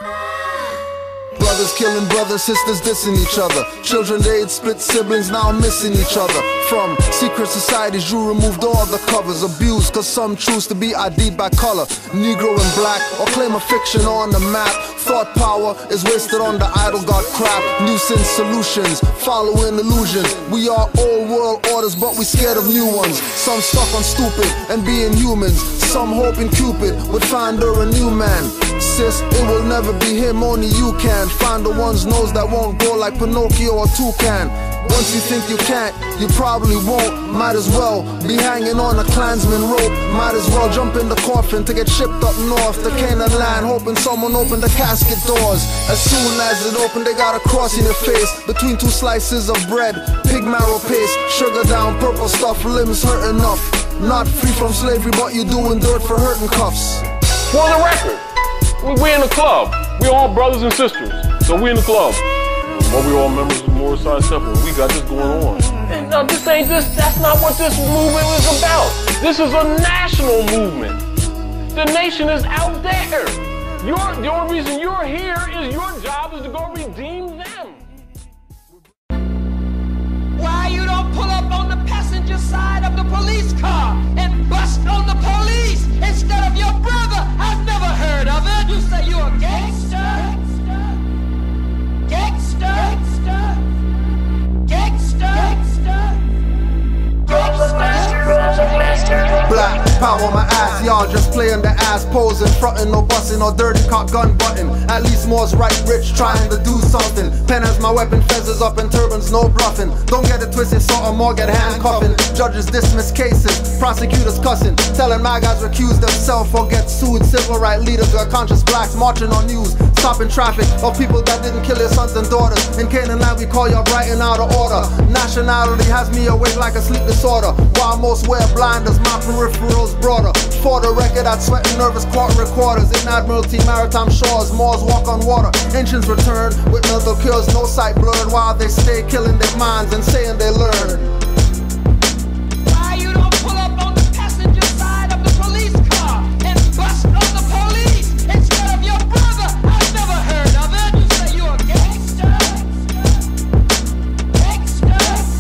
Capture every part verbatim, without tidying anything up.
Brothers killing brothers, sisters dissing each other. Children they split siblings now missing each other. From secret societies you removed all the covers. Abused cause some choose to be I D'd by color. Negro and black or claim a fiction on the map. Thought power is wasted on the idol god crap. Nuisance solutions, following illusions. We are old world orders but we scared of new ones. Some stuck on stupid and being humans. Some hoping Cupid would find her a new man. Sis, it will never be him, only you can. Find the one's nose that won't go like Pinocchio or Toucan. Once you think you can't, you probably won't. Might as well be hanging on a Klansman rope. Might as well jump in the coffin to get shipped up north to Canaan land, hoping someone opened the casket doors. As soon as it opened, they got a cross in your face between two slices of bread, pig marrow paste, sugar down, purple stuff, limbs hurt enough. Not free from slavery, but you doing dirt for hurting cuffs. For the record, we, we in the club. We all brothers and sisters, so we in the club. But we all members of Morriside Temple. We got this going on. And no, this ain't this. That's not what this movement is about. This is a national movement. The nation is out there. Your, the only reason you're here is your job is to go redeem them. Why you don't pull up on the passenger side of the police car and bust on the police instead of your brother? I've never heard of it. You say you a gangster? Gangster? Gangster? Gangster? Gangster? Black power my ass, y'all just playing the ass posing, frontin', no bustin', no dirty cock gun button. At least more's right rich, trying to do something. Pen as my weapon, fezzes up and turbans, no bluffing. Don't get it twisted, sort of more get handcuffing. Judges dismiss cases, prosecutors cussing, telling my guys recuse themselves or get sued. Civil rights leaders are conscious blacks marching on news, stopping traffic of people that didn't kill their sons and daughters. In Canaan land we call y'all bright and out of order. Nationality has me awake like a sleep disorder, while most wear blinders, my peripherals broader. For the record, I'd sweat in nervous court recorders in Admiralty maritime shores. Moors walk on water, ancients return with mental cures, no sight blurred, while they stay killing their minds and saying they learn. Why you don't pull up on the passenger side of the police car and bust on the police instead of your brother? I've never heard of it. You say you a gangster? Gangster?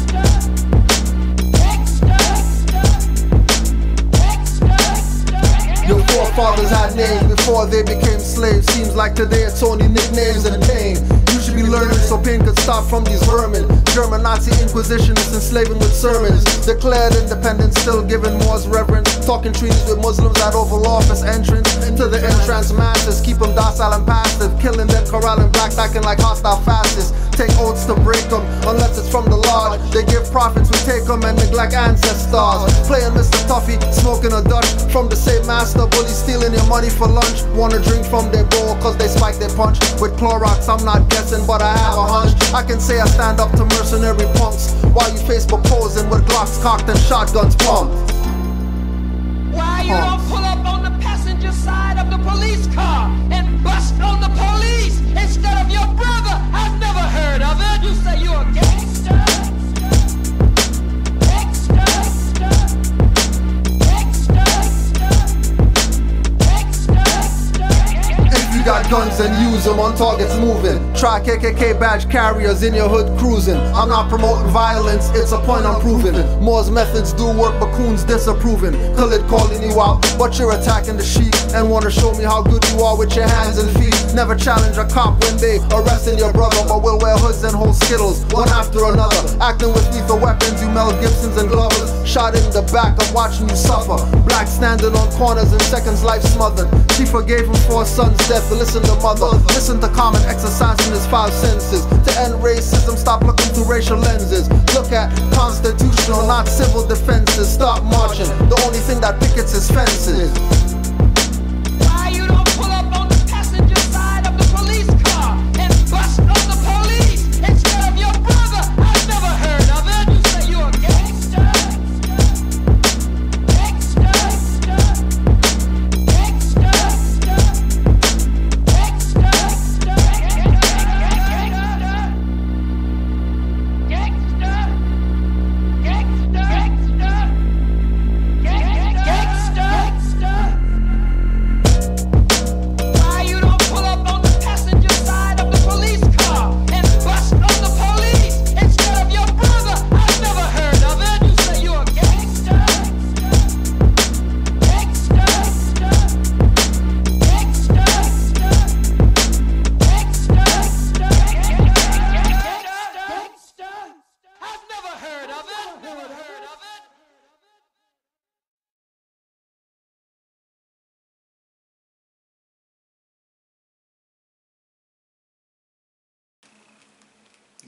Your forefathers had names before they became slaves. Seems like today it's only nicknames and pain. You should be learning so pain could stop from these vermin. German Nazi Inquisitionists enslaving with sermons. Declared independence, still giving Moors reverence. Talking treaties with Muslims at Oval Office entrance. To the entrance masses, keep them docile and passive. Killing them, corralling blacks, acting like hostile fascists. Take oaths to break them, unless it's from the Lord. They give profits, we take them and neglect ancestors. Playing Mister Tuffy, smoking a Dutch from the same master. Bullies stealing your money for lunch. Wanna drink from their bowl cause they spike their punch. With Clorox, I'm not guessing, but I have a hunch. I can say I stand up to mercenary punks, while you Facebook posing with Glocks cocked and shotguns pumped. Why you don't pull up on the passenger side of the police car and bust on the police instead of your brother? I've never heard of it. You say you a gangster? Gangster? If you got guns and use them on targets moving. Try K K K badge carriers in your hood cruising. I'm not promoting violence, it's a point I'm proving. Moore's methods do work, but Coons disapproving. Khalid calling you out, but you're attacking the sheep. And wanna show me how good you are with your hands and feet. Never challenge a cop when they arresting your brother, but will wear hoods and hold Skittles, one after another. Acting with lethal weapons, you Mel Gibsons and Glovers. Shot in the back, I'm watching you suffer. Black standing on corners in seconds, life smothered. She forgave him for her son's death, but listen to mother. Listen to common exercising his five senses. To end racism, stop looking through racial lenses. Look at constitutional, not civil defenses. Stop marching, the only thing that pickets is fences. Why you don't pull up on the passenger side of the police car and bust on the police instead of your brother? I've never heard of it. You say you a gangster? Gangster? Gangster?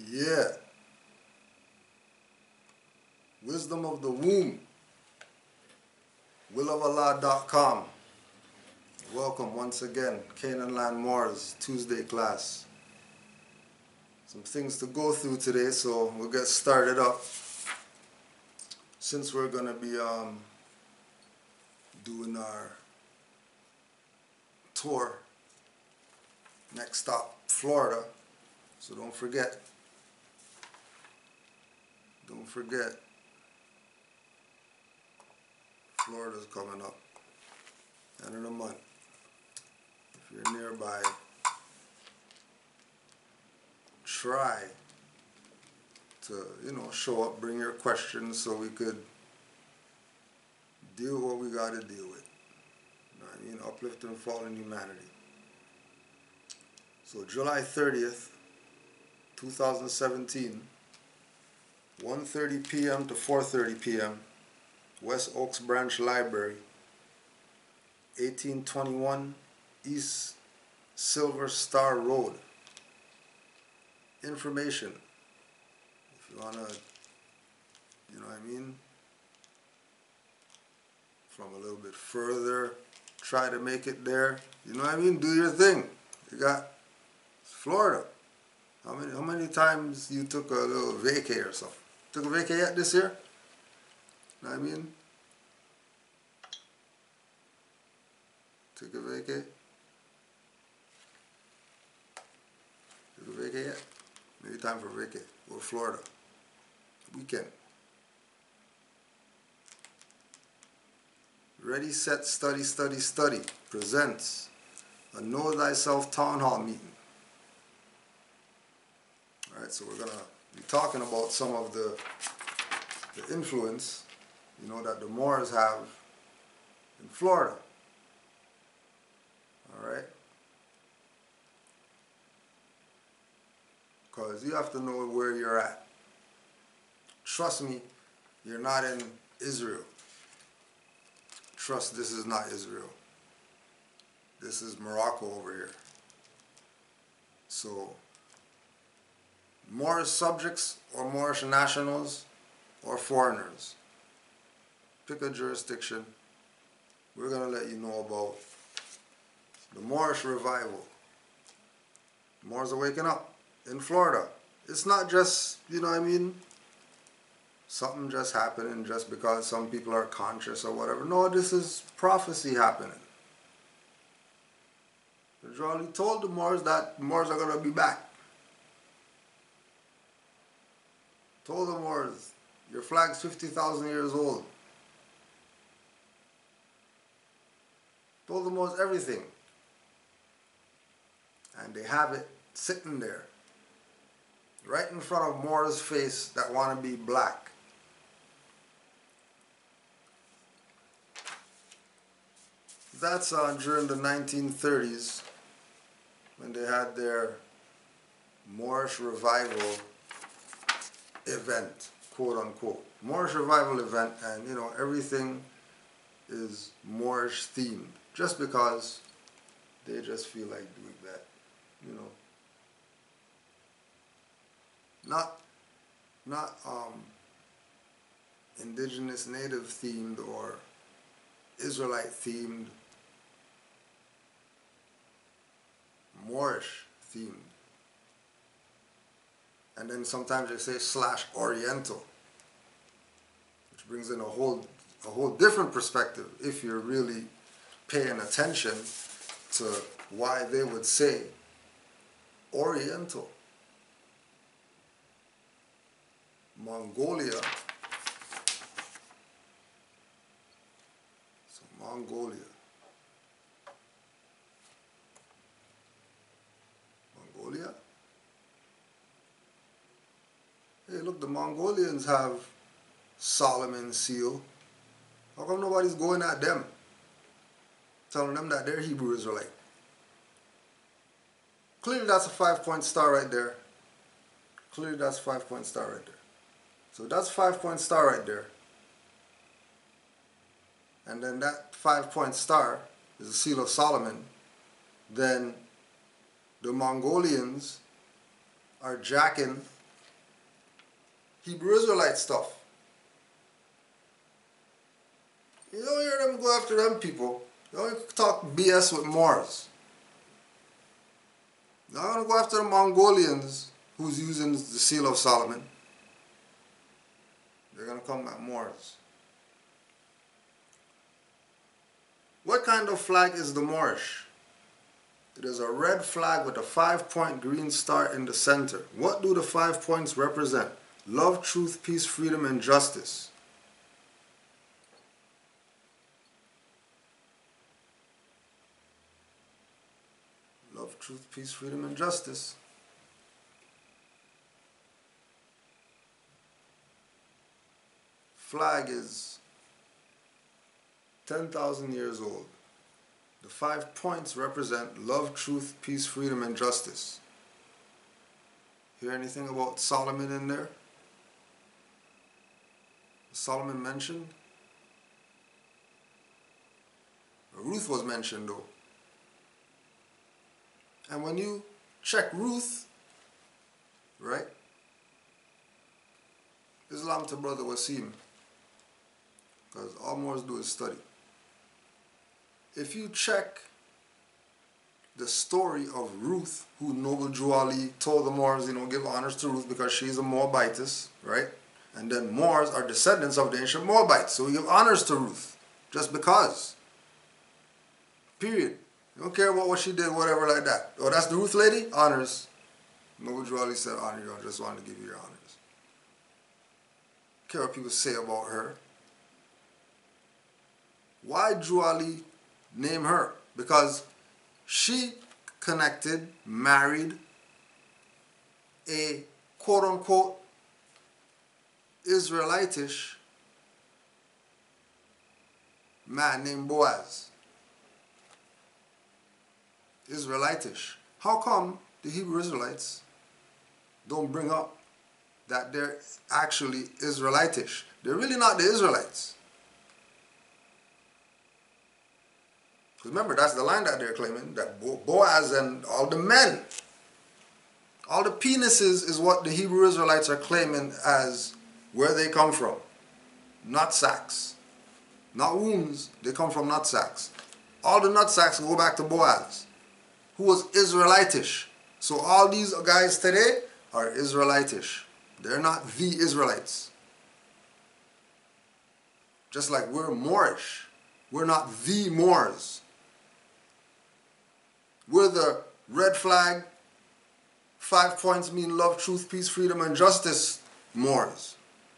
Yeah. Wisdom of the Womb. will of allah dot com. Welcome once again. Canaan Land Moors Tuesday class. Some things to go through today, so we'll get started up. Since we're going to be um, doing our tour, next stop, Florida. So don't forget, don't forget, Florida's coming up, end of the month. If you're nearby, try to, you know, show up, bring your questions so we could deal with what we got to deal with. You know what I mean? Uplift and fallen humanity. So July thirtieth, two thousand seventeen, one thirty p m to four thirty p m West Oaks Branch Library, eighteen twenty-one East Silver Star Road. Information, if you wanna, you know what I mean, from a little bit further, try to make it there. You know what I mean? Do your thing. You got Florida. How many how many times you took a little vacay or something? Took a vacay yet this year? You know what I mean? Took a vacay? Took a vacay yet? Maybe time for vacay. Go to Florida. Weekend. Ready, Set, Study, Study, Study presents a Know Thyself Town Hall meeting. Alright, so we're going to be talking about some of the, the influence, you know, that the Moors have in Florida. Alright? Because you have to know where you're at. Trust me, you're not in Israel. Trust, this is not Israel. This is Morocco over here. So, Moorish subjects or Moorish nationals or foreigners, pick a jurisdiction. We're going to let you know about the Moorish revival. The Moors are waking up in Florida. It's not just, you know what I mean, something just happening just because some people are conscious or whatever. No, this is prophecy happening. The Jolly told the Moors that the Moors are going to be back. Told the Moors, your flag's fifty thousand years old. Told the Moors everything. And they have it sitting there, right in front of Moors' face that want to be black. That's uh, during the nineteen thirties when they had their Moorish revival event, quote unquote. Moorish revival event, and you know, everything is Moorish themed just because they just feel like doing that, you know. Not, not um, indigenous native themed or Israelite themed, Moorish themed. And then sometimes they say slash Oriental, which brings in a whole, a whole different perspective if you're really paying attention to why they would say Oriental. Mongolia. So Mongolia. Mongolia? Hey, look, the Mongolians have Solomon's seal. How come nobody's going at them? Telling them that they're Hebrew Israelite. Clearly that's a five-point star right there. Clearly that's a five-point star right there. So that's five-point star right there. And then that five-point star is the seal of Solomon. Then the Mongolians are jacking Hebrew Israelite stuff. You don't hear them go after them people. You don't talk B S with Moors. You're not going to go after the Mongolians who's using the Seal of Solomon. They're going to come at Moors. What kind of flag is the Moorish? It is a red flag with a five-point green star in the center. What do the five points represent? Love, truth, peace, freedom, and justice. Love, truth, peace, freedom, and justice. Flag is ten thousand years old. The five points represent love, truth, peace, freedom, and justice. Hear anything about Solomon in there? Solomon mentioned? Ruth was mentioned though. And when you check Ruth, right? Islam to Brother Wasim, because all Moors do is study. If you check the story of Ruth, who Noble Drew Ali told the Moors, you know, give honors to Ruth because she's a Moabitess, right? And then Moors are descendants of the ancient Moabites, so we give honors to Ruth, just because. Period. You don't care about what she did, whatever like that. Oh, that's the Ruth lady? Honors. Noble Drew Ali said honor you, I just wanted to give you your honors. Care what people say about her. Why Drew Ali name her? Because she connected, married a quote-unquote Israelitish man named Boaz. Israelitish. How come the Hebrew Israelites don't bring up that they're actually Israelitish? They're really not the Israelites. Because remember, that's the line that they're claiming, that Boaz and all the men, all the penises is what the Hebrew Israelites are claiming as where they come from. Nut sacks. Not wombs, they come from nut sacks. All the nut sacks go back to Boaz, who was Israelitish. So all these guys today are Israelitish. They're not the Israelites. Just like we're Moorish. We're not the Moors. We're the red flag, five points mean love, truth, peace, freedom, and justice Moors.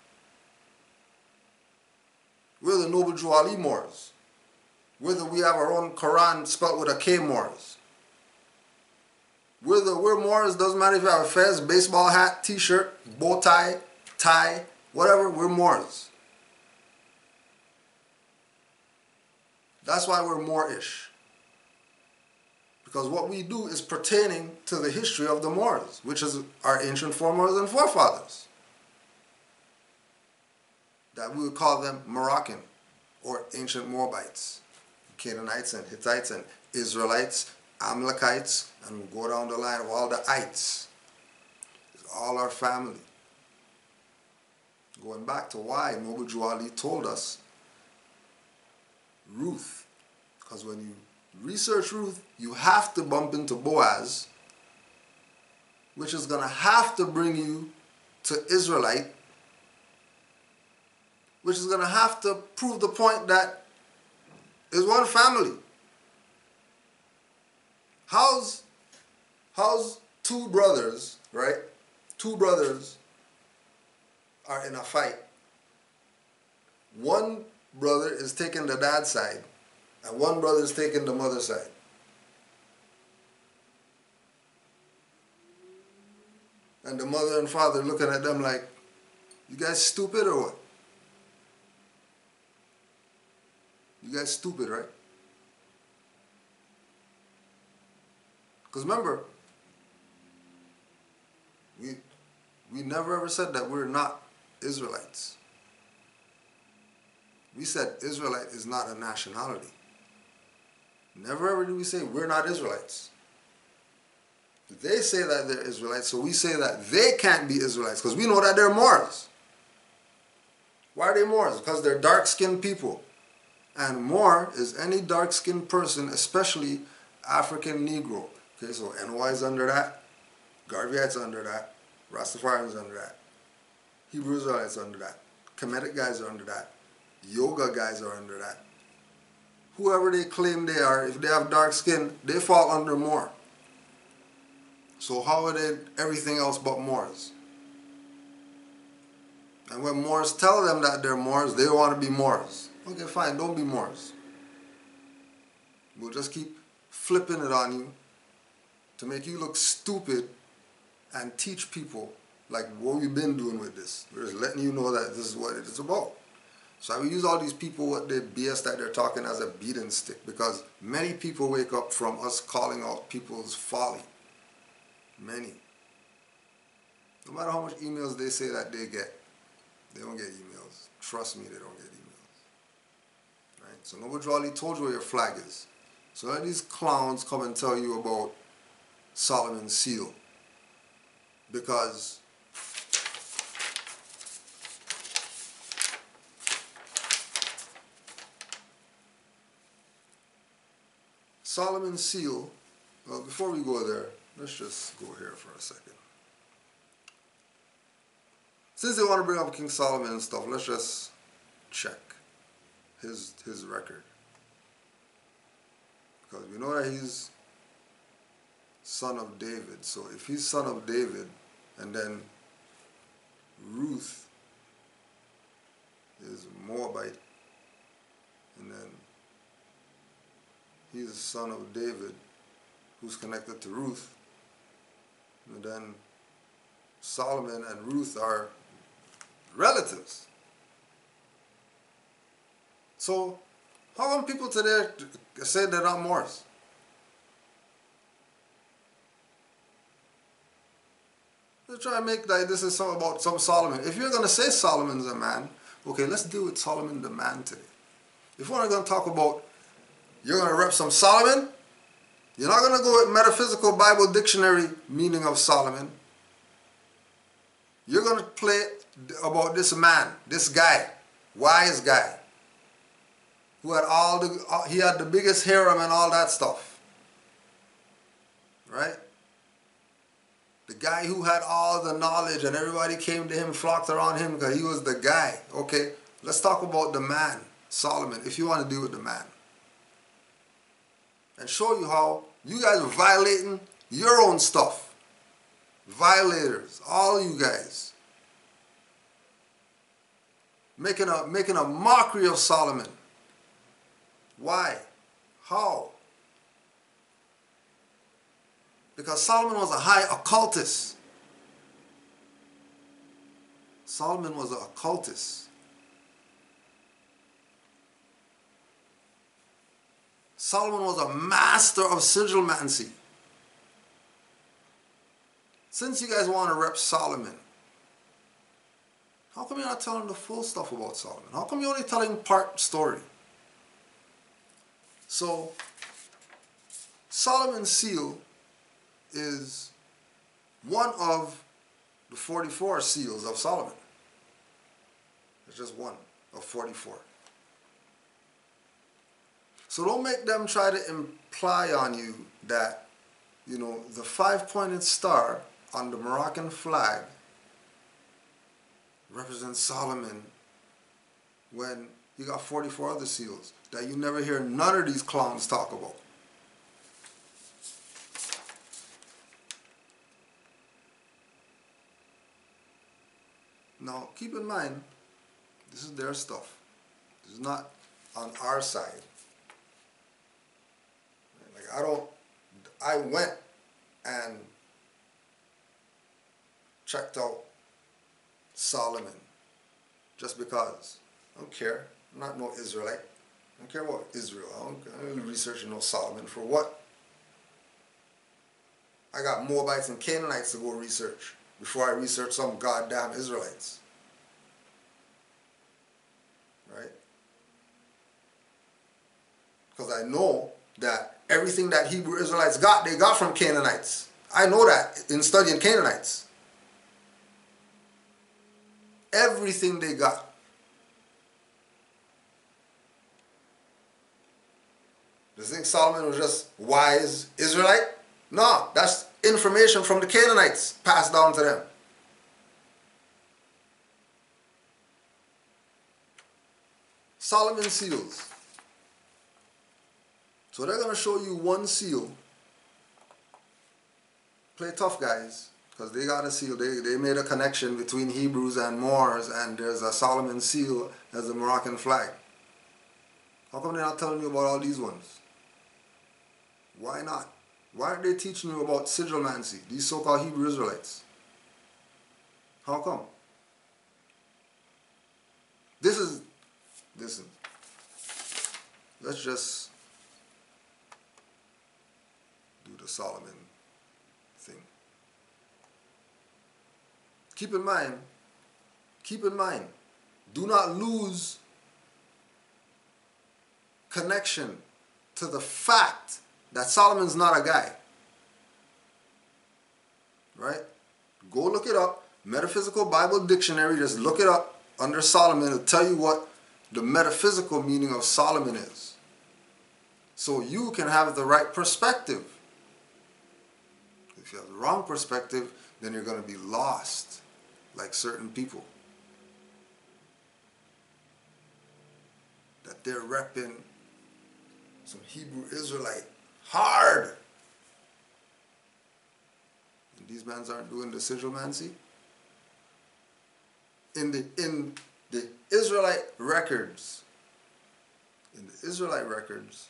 We're the Noble Drew Ali Moors. We're the, we have our own Quran spelled with a K Moors. We're the, we're Moors, doesn't matter if you have a fez, baseball hat, t-shirt, bow tie, tie, whatever, we're Moors. That's why we're Moorish. Because what we do is pertaining to the history of the Moors, which is our ancient foremothers and forefathers. That we would call them Moroccan or ancient Moabites, Canaanites and Hittites and Israelites, Amalekites, and we'll go down the line of all the ites. It's all our family. Going back to why Noble Drew Ali told us Ruth, because when you research Ruth, you have to bump into Boaz, which is going to have to bring you to Israelite, which is going to have to prove the point that is one family. How's, how's two brothers, right? Two brothers are in a fight. One brother is taking the dad's side, and one brother is taking the mother's side. And the mother and father looking at them like, you guys stupid or what? You guys stupid, right? Because remember, we, we never ever said that we're not Israelites. We said Israelite is not a nationality. Never ever did we say we're not Israelites. They say that they're Israelites, so we say that they can't be Israelites, because we know that they're Moors. Why are they Moors? Because they're dark-skinned people. And Moor is any dark-skinned person, especially African Negro. Okay, so N Y is under that, Garveyite's under that, Rastafarians under that, Hebrew Israelites under that, Kemetic guys are under that, Yoga guys are under that. Whoever they claim they are, if they have dark skin, they fall under Moor. So how are they everything else but Moors? And when Moors tell them that they're Moors, they want to be Moors. Okay, fine, don't be Moors. We'll just keep flipping it on you to make you look stupid and teach people like what we've been doing with this. We're just letting you know that this is what it is about. So I will use all these people with the B S that they're talking as a beating stick, because many people wake up from us calling out people's folly. Many. No matter how much emails they say that they get, they don't get emails. Trust me, they don't get emails. Right? So Noble Drew Ali told you where your flag is. So let these clowns come and tell you about Solomon's seal. Because Solomon's seal, well, before we go there, let's just go here for a second. Since they want to bring up King Solomon and stuff, let's just check his his record. Because we know that he's son of David. So if he's son of David, and then Ruth is Moabite, and then he's the son of David who's connected to Ruth, and then Solomon and Ruth are relatives. So how come people today say they're not Moors? They try to make like this is something about some Solomon. If you're going to say Solomon's a man, okay, let's deal with Solomon the man today. If we're going to talk about, you're going to rep some Solomon, you're not going to go with metaphysical Bible dictionary meaning of Solomon. You're going to play about this man, this guy, wise guy, who had all the, he had the biggest harem and all that stuff, right? The guy who had all the knowledge and everybody came to him, flocked around him because he was the guy. Okay, let's talk about the man, Solomon, if you want to deal with the man. And show you how you guys are violating your own stuff. Violators, all you guys. Making a, making a mockery of Solomon. Why? How? Because Solomon was a high occultist. Solomon was an occultist. Solomon was a master of sigilmancy. Since you guys want to rep Solomon, how come you're not telling the full stuff about Solomon? How come you're only telling part story? So, Solomon's seal is one of the forty-four seals of Solomon. It's just one of forty-four. So don't make them try to imply on you that, you know, the five-pointed star on the Moroccan flag represents Solomon when you got forty-four other seals that you never hear none of these clowns talk about. Now, keep in mind, this is their stuff. This is not on our side. Like, I don't, I went and checked out Solomon just because. I don't care. I'm not no Israelite. I don't care about Israel. I don't, I don't really research no Solomon. For what? I got Moabites and Canaanites to go research before I research some goddamn Israelites. Right? Because I know that everything that Hebrew Israelites got, they got from Canaanites. I know that in studying Canaanites. Everything they got Do you think Solomon was just wise Israelite? No, that's information from the Canaanites passed down to them. Solomon's seals. So they're going to show you one seal. Play tough, guys, because they got a seal. They, they made a connection between Hebrews and Moors, and there's a Solomon seal as a Moroccan flag. How come they're not telling you about all these ones? Why not? Why aren't they teaching you about sigilmancy, these so-called Hebrew Israelites? How come? This is, listen, let's just do the Solomon thing. Keep in mind, keep in mind, do not lose connection to the fact that Solomon's not a guy. Right? Go look it up. Metaphysical Bible Dictionary, just look it up under Solomon. It'll tell you what the metaphysical meaning of Solomon is. So you can have the right perspective. If you have the wrong perspective, then you're going to be lost, like certain people. That they're repping some Hebrew Israelite hard. And these mans aren't doing the sigilmancy. In the in the Israelite records, in the Israelite records,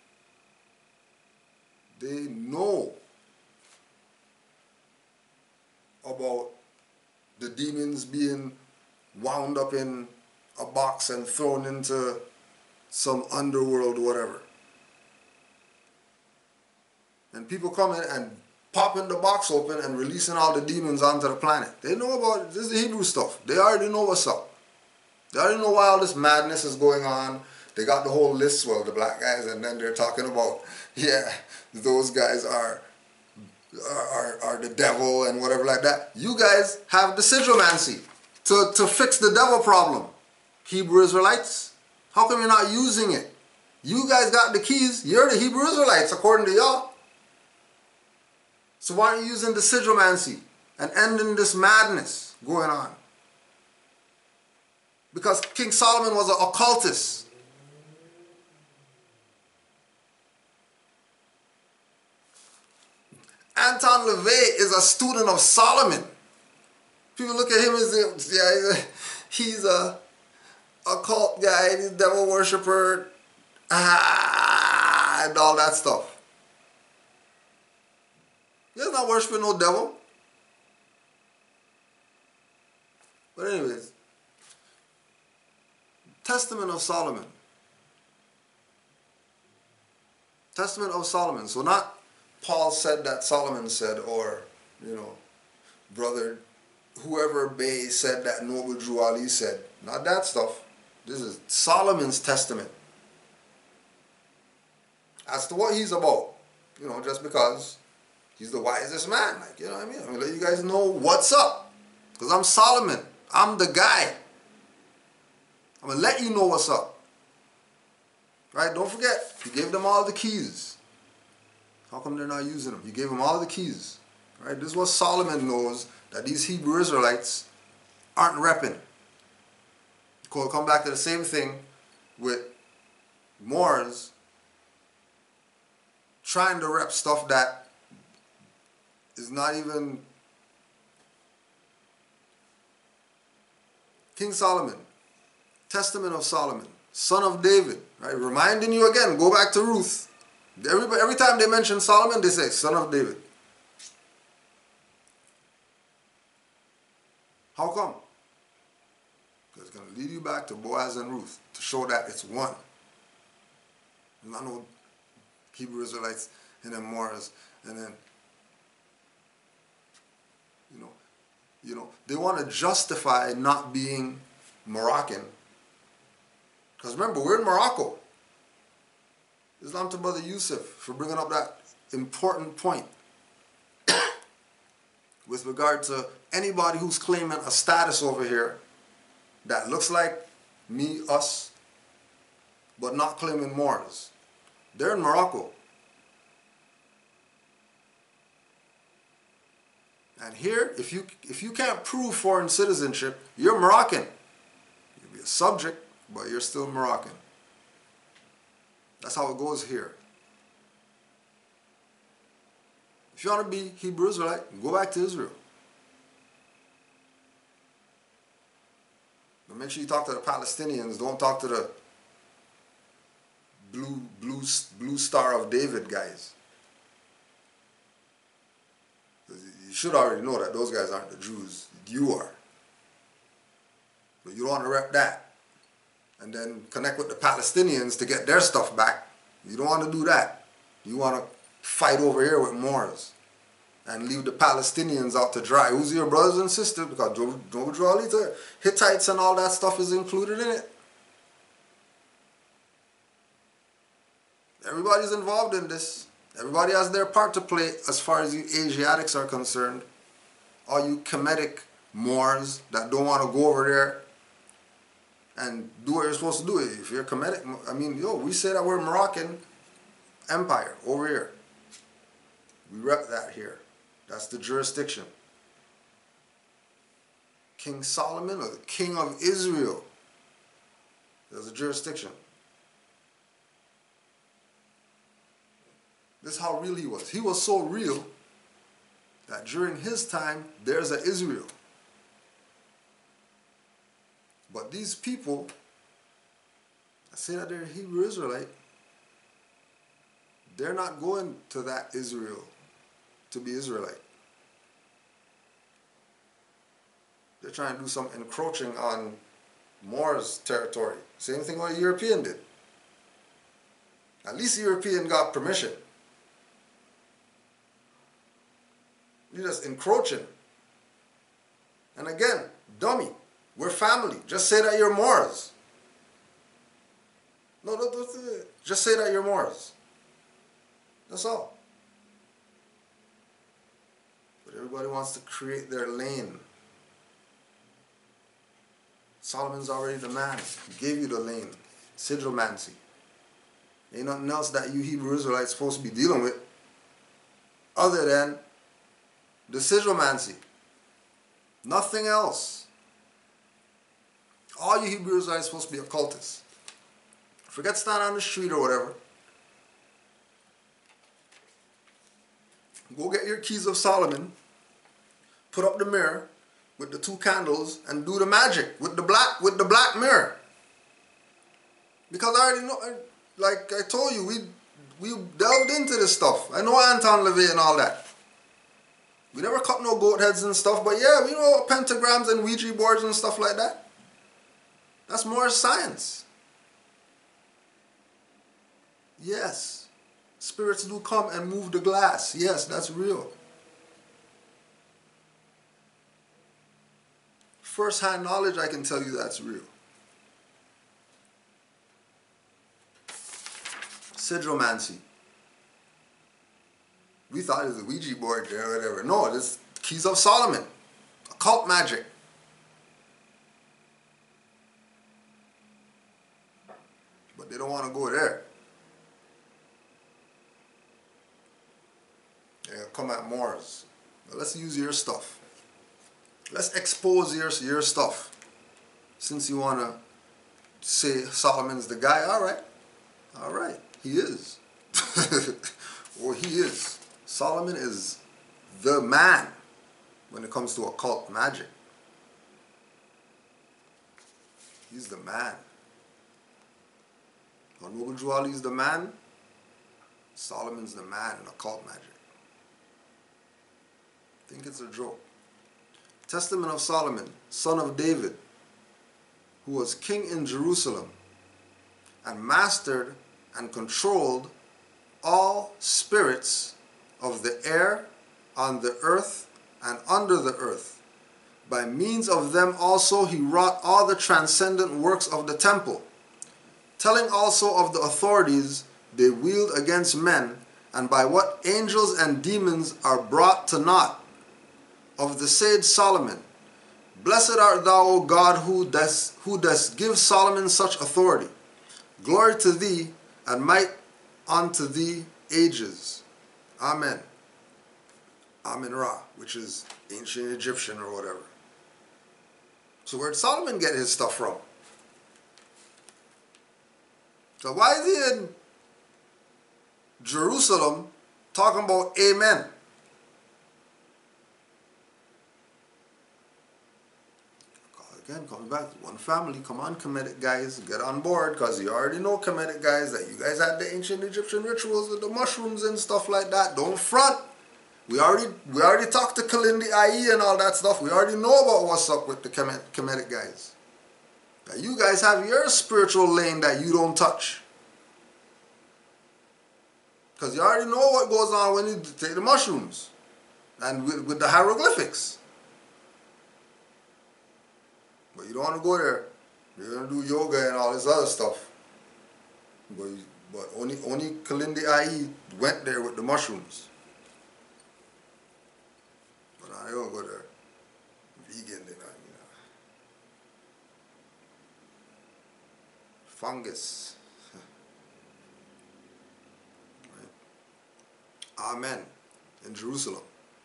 they know about the demons being wound up in a box and thrown into some underworld, whatever. And people come in and popping the box open and releasing all the demons onto the planet. They know about, this is the Hebrew stuff. They already know what's up. They already know why all this madness is going on. They got the whole list, well, the black guys, and then they're talking about, yeah, those guys are, are, are the devil and whatever like that. You guys have the sigilmancy to, to fix the devil problem. Hebrew Israelites, how come you're not using it? You guys got the keys. You're the Hebrew Israelites, according to y'all. So why aren't you using the sigilmancy and ending this madness going on? Because King Solomon was an occultist. Anton LaVey is a student of Solomon. People look at him as if, yeah, he's a occult guy, he's a devil worshiper, ah, and all that stuff. He's not worshiping no devil. But anyways, Testament of Solomon. Testament of Solomon. So not Paul said that Solomon said, or, you know, brother, whoever Bay said that Noble Drew Ali said. Not that stuff. This is Solomon's testament. As to what he's about. You know, just because he's the wisest man. Like, you know what I mean? I'm going to let you guys know what's up. Because I'm Solomon. I'm the guy. I'm going to let you know what's up. Right? Don't forget, he gave them all the keys. How come they're not using them? He gave them all the keys. Right? This is what Solomon knows, that these Hebrew Israelites aren't repping. We'll come back to the same thing with Moors trying to rep stuff that is not even. King Solomon, Testament of Solomon, son of David, right? Reminding you again, go back to Ruth. Every, every time they mention Solomon, they say, son of David. How come? Because it's going to lead you back to Boaz and Ruth to show that it's one. There's not no Hebrew Israelites and then Moors and then, you know, you know, they want to justify not being Moroccan. Because remember, we're in Morocco. Islam to Brother Yusuf for bringing up that important point with regard to anybody who's claiming a status over here that looks like me, us, but not claiming Moors. They're in Morocco. And here, if you if you can't prove foreign citizenship, you're Moroccan. You'll be a subject, but you're still Moroccan. That's how it goes here. If you want to be Hebrew Israelite, go back to Israel. But make sure you talk to the Palestinians. Don't talk to the blue blue blue Star of David guys. You should already know that those guys aren't the Jews. You are. But you don't want to rep that. And then connect with the Palestinians to get their stuff back. You don't want to do that. You want to fight over here with Moors and leave the Palestinians out to dry. Who's your brothers and sisters? Because Joe Hittites and all that stuff is included in it. Everybody's involved in this. Everybody has their part to play as far as you Asiatics are concerned. All you Kemetic Moors that don't want to go over there and do what you're supposed to do. If you're Kemetic, I mean, yo, we say that we're Moroccan Empire over here. We rep that here. That's the jurisdiction. King Solomon or the King of Israel. There's a jurisdiction. This is how real he was. He was so real that during his time, there's an Israel. But these people, I say that they're Hebrew Israelite, they're not going to that Israel to be Israelite. They're trying to do some encroaching on Moors territory. Same thing what a European did. At least the European got permission. You're just encroaching. And again, dummy, we're family. Just say that you're Moors. No, no, no, just say that you're Moors. That's all. But everybody wants to create their lane. Solomon's already the man. He gave you the lane. Sigilmancy. Ain't nothing else that you Hebrew Israelites supposed to be dealing with other than the sigilmancy. Nothing else. All you Hebrew Israelites are supposed to be occultists. Forget standing on the street or whatever. Go get your keys of Solomon, put up the mirror with the two candles, and do the magic with the black with the black mirror. Because I already know, like I told you, we we delved into this stuff. I know Anton LaVey and all that. We never cut no goat heads and stuff, but yeah, we know pentagrams and Ouija boards and stuff like that. That's more science. Yes. Spirits do come and move the glass. Yes, that's real. First-hand knowledge, I can tell you that's real. Sigilmancy. We thought it was a Ouija board there or whatever. No, it's Keys of Solomon. Occult magic. But they don't want to go there. Yeah, come at Moors. Well, let's use your stuff. Let's expose your, your stuff. Since you want to say Solomon's the guy, all right. All right, he is. Or he is. Solomon is the man when it comes to occult magic. He's the man. Honorable Juali is the man. Solomon's the man in occult magic. I think it's a joke. Testament of Solomon, son of David, who was king in Jerusalem and mastered and controlled all spirits of the air, on the earth, and under the earth. By means of them also he wrought all the transcendent works of the temple, telling also of the authorities they wield against men, and by what angels and demons are brought to naught. Of the said Solomon, blessed art thou, O God, who dost, who dost give Solomon such authority. Glory to thee, and might unto the ages. Amen. Amen Ra, which is ancient Egyptian or whatever. So where did Solomon get his stuff from? So why is he in Jerusalem talking about amen? Again, coming back, one family, come on Kemetic guys, get on board, because you already know Kemetic guys that you guys had the ancient Egyptian rituals with the mushrooms and stuff like that. Don't front. We already we already talked to Kalindi I E and all that stuff. We already know about what's up with the Kemetic guys. That you guys have your spiritual lane that you don't touch. Because you already know what goes on when you take the mushrooms. And with, with the hieroglyphics. But you don't want to go there. You're going to do yoga and all this other stuff. But, you, but only, only Kalindi I E went there with the mushrooms. But I don't go there. Vegan, they not, you know. Fungus. Right. Amen. In Jerusalem.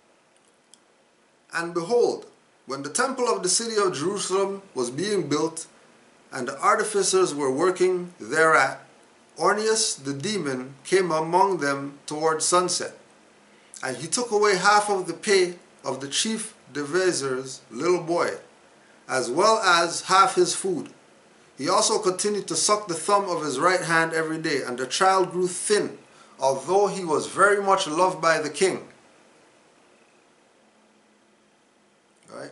And behold, when the temple of the city of Jerusalem was being built, and the artificers were working thereat, Ornius the demon came among them toward sunset, and he took away half of the pay of the chief deviser's little boy, as well as half his food. He also continued to suck the thumb of his right hand every day, and the child grew thin, although he was very much loved by the king. Right?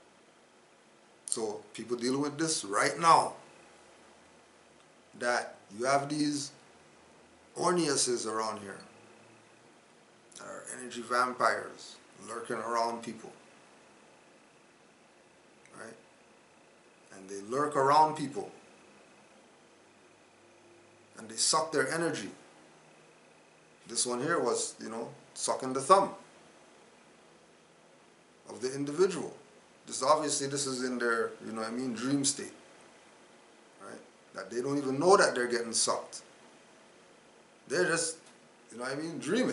So people dealing with this right now, that you have these Orniuses around here that are energy vampires lurking around people, right? And they lurk around people and they suck their energy. This one here was, you know, sucking the thumb of the individual. This obviously this is in their, you know what I mean, dream state, right? That they don't even know that they're getting sucked. They're just, you know what I mean, dreaming.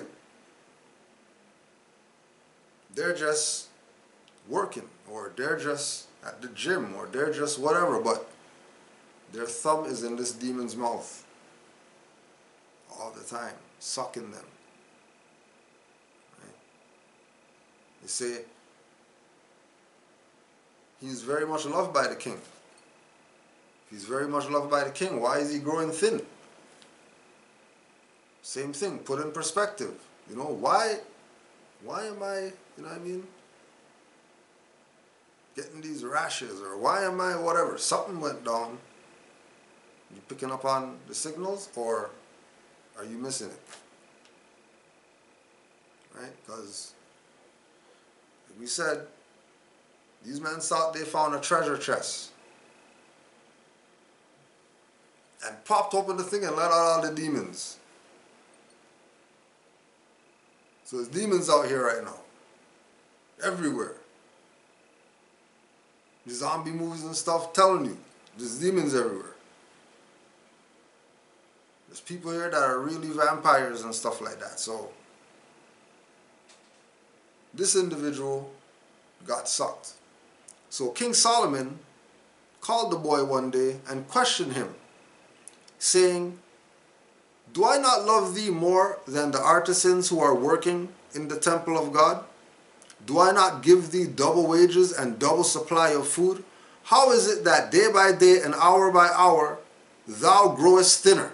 They're just working, or they're just at the gym, or they're just whatever, but their thumb is in this demon's mouth all the time, sucking them. Right? They say he's very much loved by the king. He's very much loved by the king. Why is he growing thin? Same thing, put in perspective. You know, why, why am I, you know what I mean, getting these rashes, or why am I whatever? Something went down. You picking up on the signals, or are you missing it? Right? Because we said these men thought they found a treasure chest and popped open the thing and let out all the demons. So there's demons out here right now. Everywhere. The zombie movies and stuff telling you there's demons everywhere. There's people here that are really vampires and stuff like that. So this individual got sucked. So King Solomon called the boy one day and questioned him, saying, "Do I not love thee more than the artisans who are working in the temple of God? Do I not give thee double wages and double supply of food? How is it that day by day and hour by hour thou growest thinner?"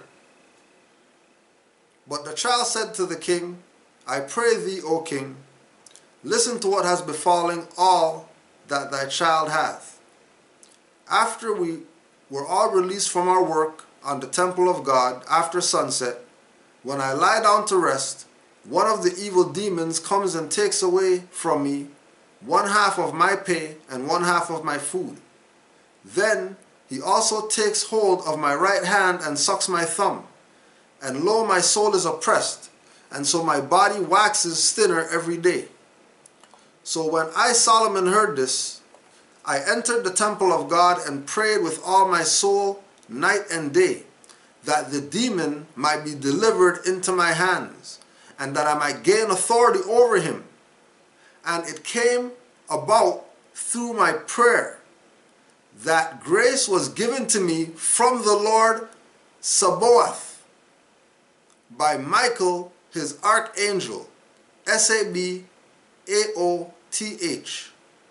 But the child said to the king, "I pray thee, O king, listen to what has befallen all that thy child hath. After we were all released from our work on the temple of God after sunset, when I lie down to rest, one of the evil demons comes and takes away from me one half of my pay and one half of my food. Then he also takes hold of my right hand and sucks my thumb. And lo, my soul is oppressed, and so my body waxes thinner every day." So when I, Solomon, heard this, I entered the temple of God and prayed with all my soul night and day. that the demon might be delivered into my hands, and that I might gain authority over him. And it came about through my prayer that grace was given to me from the Lord Sabaoth by Michael his archangel, S A B A O T H.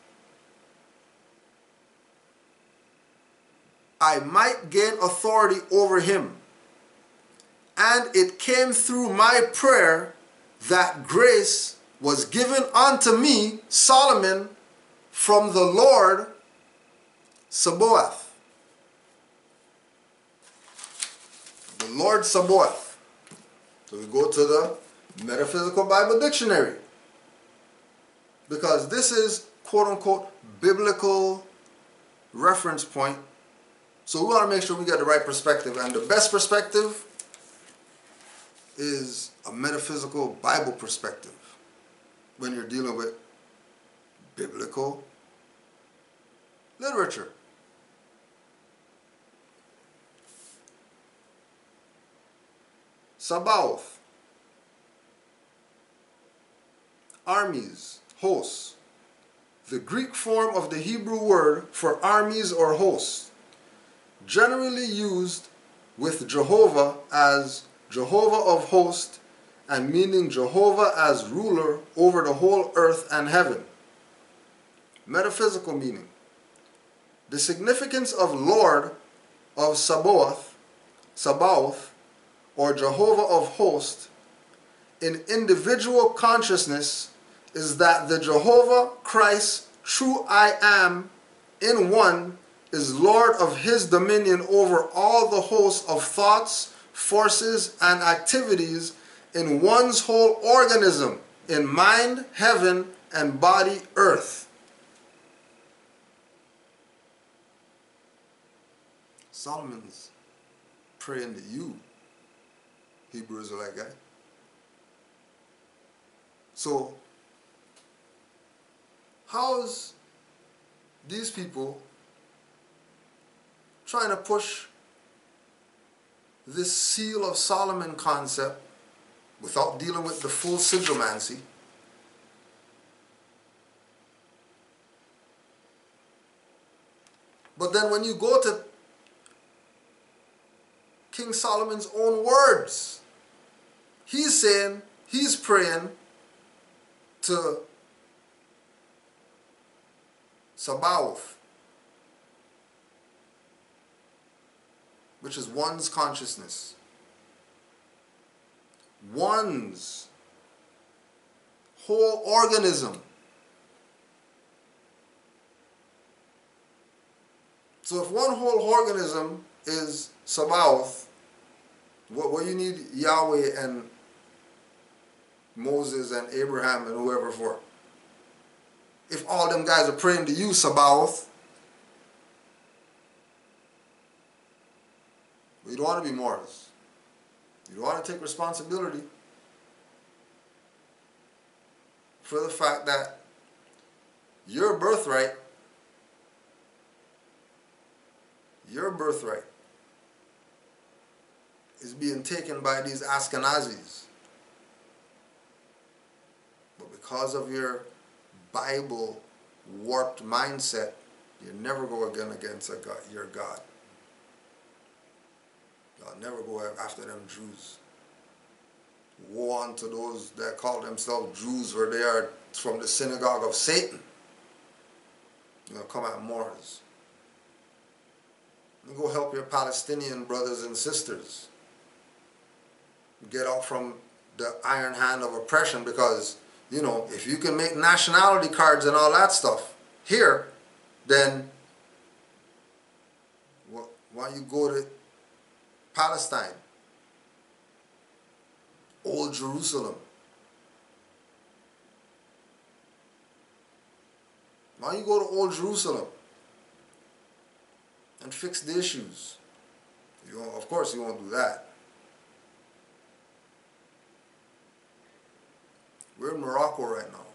I might gain authority over him. And it came through my prayer that grace was given unto me, Solomon, from the Lord Sabaoth. The Lord Sabaoth. So we go to the Metaphysical Bible Dictionary, because this is quote-unquote biblical reference point. So we want to make sure we get the right perspective, and the best perspective is a metaphysical Bible perspective when you're dealing with biblical literature. Sabaoth, armies, hosts. The Greek form of the Hebrew word for armies or hosts, generally used with Jehovah as Jehovah of hosts, and meaning Jehovah as ruler over the whole earth and heaven. Metaphysical meaning. The significance of Lord of Sabaoth, Sabaoth, or Jehovah of hosts in individual consciousness is that the Jehovah Christ, true I am, in one, is Lord of his dominion over all the hosts of thoughts, forces, and activities in one's whole organism, in mind, heaven, and body, earth. Solomon's praying to you, Hebrew Israelite guy. So, how's these people trying to push this seal of Solomon concept without dealing with the full sigilomancy? But then when you go to King Solomon's own words, he's saying, he's praying to Sabaoth, which is one's consciousness, one's whole organism. So if one whole organism is Sabaoth, what, what you need Yahweh and Moses and Abraham and whoever for? If all them guys are praying to you, Sabaoth, you don't want to be morals. You don't want to take responsibility for the fact that your birthright, your birthright is being taken by these Ashkenazis. But because of your Bible warped mindset, you never go again against a God, your God. Y'all never go after them Jews. Woe unto those that call themselves Jews, where they are from the synagogue of Satan. You know, come at Moors. And go help your Palestinian brothers and sisters get out from the iron hand of oppression, because, you know, if you can make nationality cards and all that stuff here, then why don't you go to Palestine, Old Jerusalem? Why don't you go to Old Jerusalem and fix the issues? You won't, of course you won't do that. We're in Morocco right now.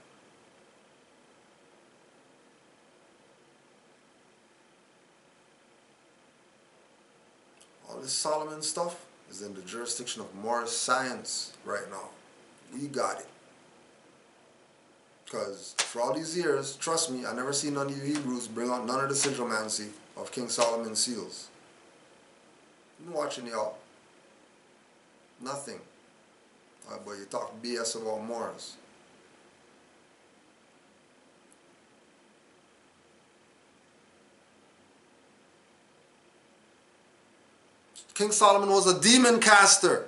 All this Solomon stuff, is in the jurisdiction of Moorish science right now. We got it. Because for all these years, trust me, I never seen none of you Hebrews bring out none of the sigilmancy of King Solomon's seals. I'm watching y'all. Nothing. Uh, but you talk B S about Moors. King Solomon was a demon caster.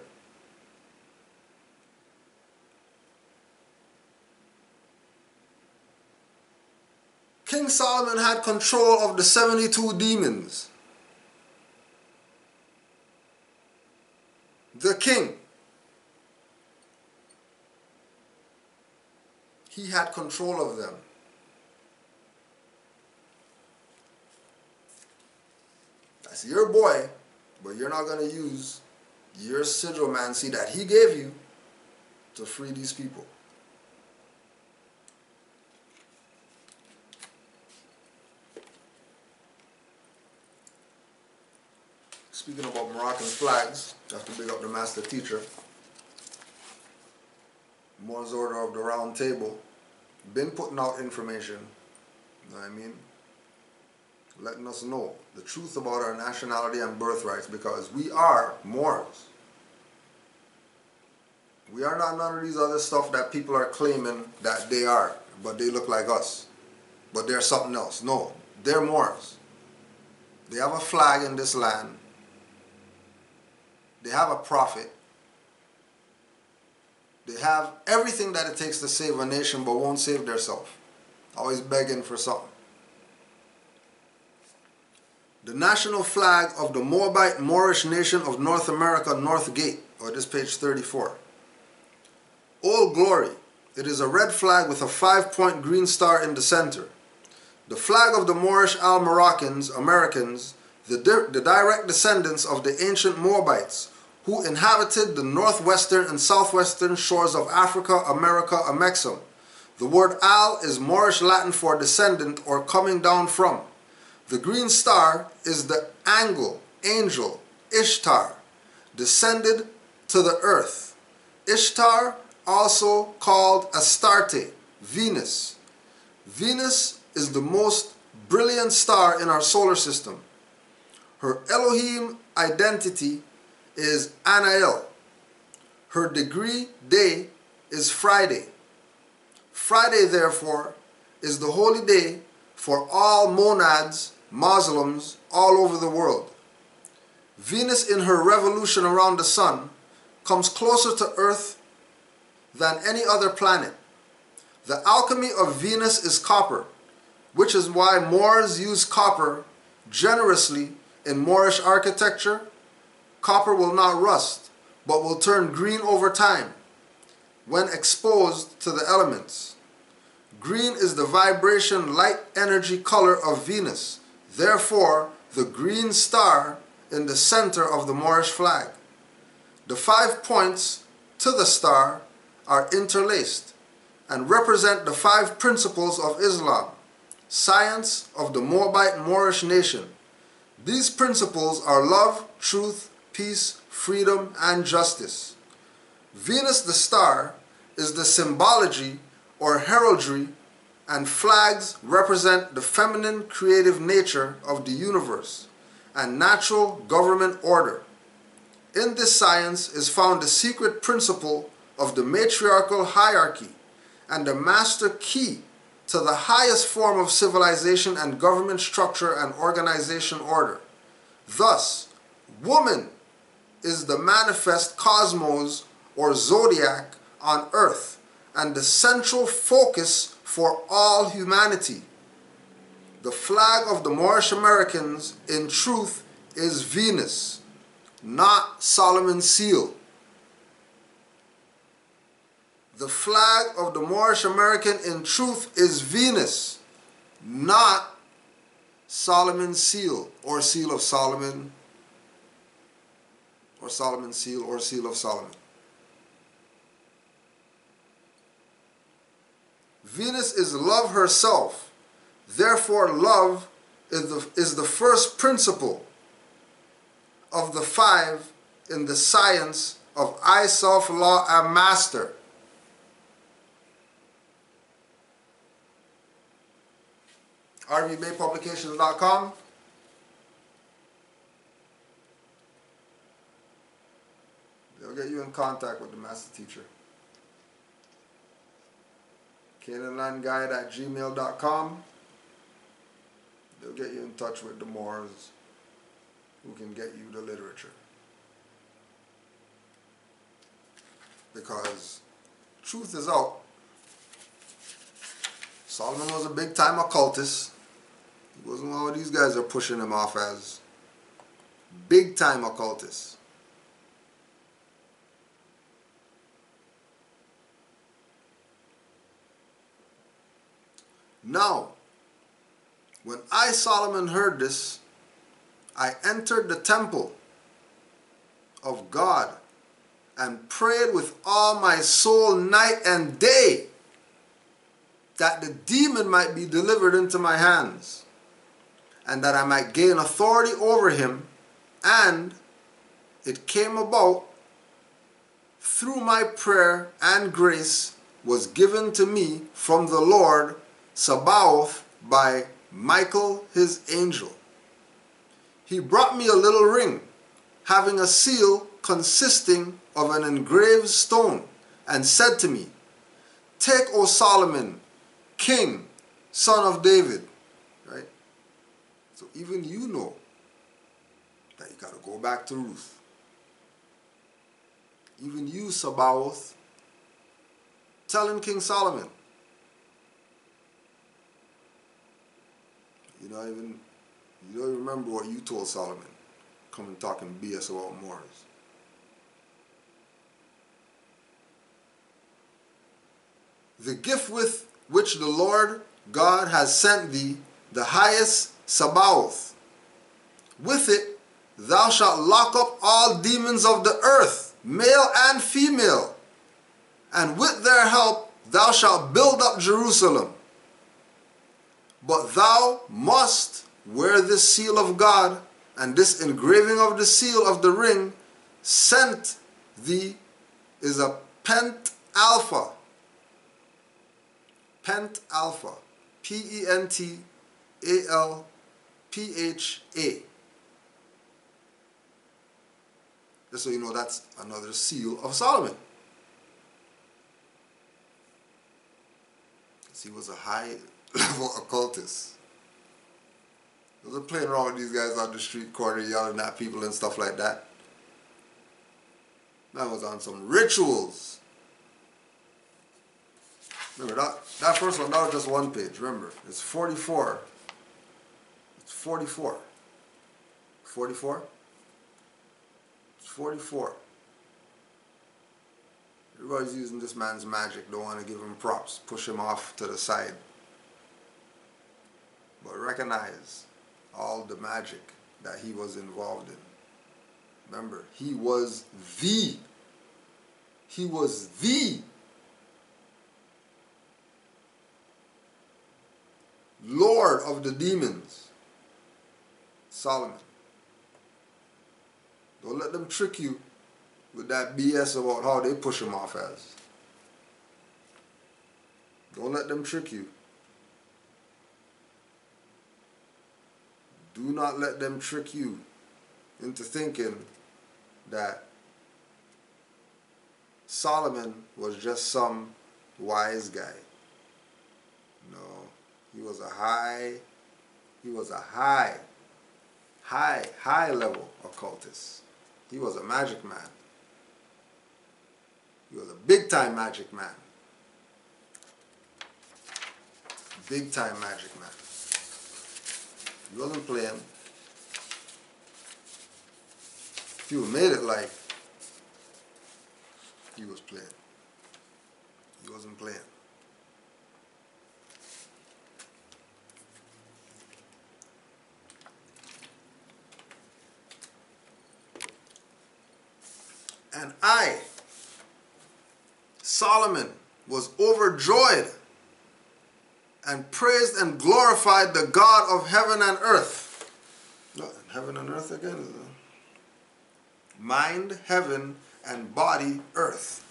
King Solomon had control of the seventy-two demons. The king. He had control of them. That's your boy, but you're not going to use your sigilmancy that he gave you to free these people. Speaking about Moroccan flags, I have to big up the master teacher. Moors Order of the Round Table. Been putting out information, you know what I mean? Letting us know the truth about our nationality and birthrights, because we are Moors. We are not none of these other stuff that people are claiming that they are, but they look like us. But they're something else. No, they're Moors. They have a flag in this land. They have a prophet. They have everything that it takes to save a nation, but won't save themselves. Always begging for something. The national flag of the Moabite Moorish nation of North America, North Gate, or this page thirty-four. Old Glory. It is a red flag with a five-point green star in the center. The flag of the Moorish Al-Moroccans, Americans, the, di the direct descendants of the ancient Moabites, who inhabited the northwestern and southwestern shores of Africa, America, Amexem. The word Al is Moorish Latin for descendant or coming down from. The green star is the angle, angel, Ishtar, descended to the earth. Ishtar, also called Astarte, Venus. Venus is the most brilliant star in our solar system. Her Elohim identity is Anael. Her degree day is Friday. Friday, therefore, is the holy day for all monads, Muslims, all over the world. Venus, in her revolution around the sun, comes closer to Earth than any other planet. The alchemy of Venus is copper, which is why Moors use copper generously in Moorish architecture. Copper will not rust, but will turn green over time when exposed to the elements. Green is the vibration light energy color of Venus, therefore the green star in the center of the Moorish flag. The five points to the star are interlaced and represent the five principles of Islam, science of the Moabite Moorish nation. These principles are love, truth, peace, freedom, and justice. Venus the star is the symbology or heraldry, and flags represent the feminine creative nature of the universe and natural government order. In this science is found the secret principle of the matriarchal hierarchy and the master key to the highest form of civilization and government structure and organization order. Thus, woman is the manifest cosmos or zodiac on earth and the central focus for all humanity. The flag of the Moorish Americans, in truth, is Venus, not Solomon's seal. The flag of the Moorish American, in truth, is Venus, not Solomon's seal, or seal of Solomon, or Solomon's seal, or seal of Solomon. Venus is love herself. Therefore, love is the, is the first principle of the five in the science of I, self, law, am master. R V Bay Publications dot com. They'll get you in contact with the master teacher. Canaan Land Guide at gmail dot com. They'll get you in touch with the Moors who can get you the literature. Because truth is out. Solomon was a big time occultist. He wasn't what these guys are pushing him off as. Big time occultist. Now, when I, Solomon, heard this, I entered the temple of God and prayed with all my soul night and day that the demon might be delivered into my hands and that I might gain authority over him. And it came about through my prayer, and grace was given to me from the Lord Sabaoth by Michael his angel. He brought me a little ring having a seal consisting of an engraved stone, and said to me, take, O Solomon, king, son of David. Right? So even you know that you got to go back to Ruth. Even you, Sabaoth, telling King Solomon, you don't even, you don't remember what you told Solomon, coming talking B S about Moors. The gift with which the Lord God has sent thee, the highest Sabaoth. With it thou shalt lock up all demons of the earth, male and female, and with their help thou shalt build up Jerusalem. But thou must wear this seal of God, and this engraving of the seal of the ring sent thee is a pent alpha. Pent alpha. P E N T A L P H A. Just so you know, that's another seal of Solomon. He was a high level occultist. He wasn't playing around with these guys on the street corner yelling at people and stuff like that. Man was on some rituals. Remember, that, that first one, that was just one page. Remember, it's forty-four. It's forty-four. forty-four? It's forty-four. Everybody's using this man's magic. Don't want to give him props. Push him off to the side. But recognize all the magic that he was involved in. Remember, he was the. He was the Lord of the demons. Solomon. Don't let them trick you with that B S about how they push him off as. Don't let them trick you. Do not let them trick you into thinking that Solomon was just some wise guy. No, he was a high, he was a high, high, high level occultist. He was a magic man. He was a big time magic man. Big time magic man. He wasn't playing. People made it like he was playing. He wasn't playing. And I, Solomon, was overjoyed and praised and glorified the God of heaven and earth. Not heaven and earth again. mind heaven, and body earth.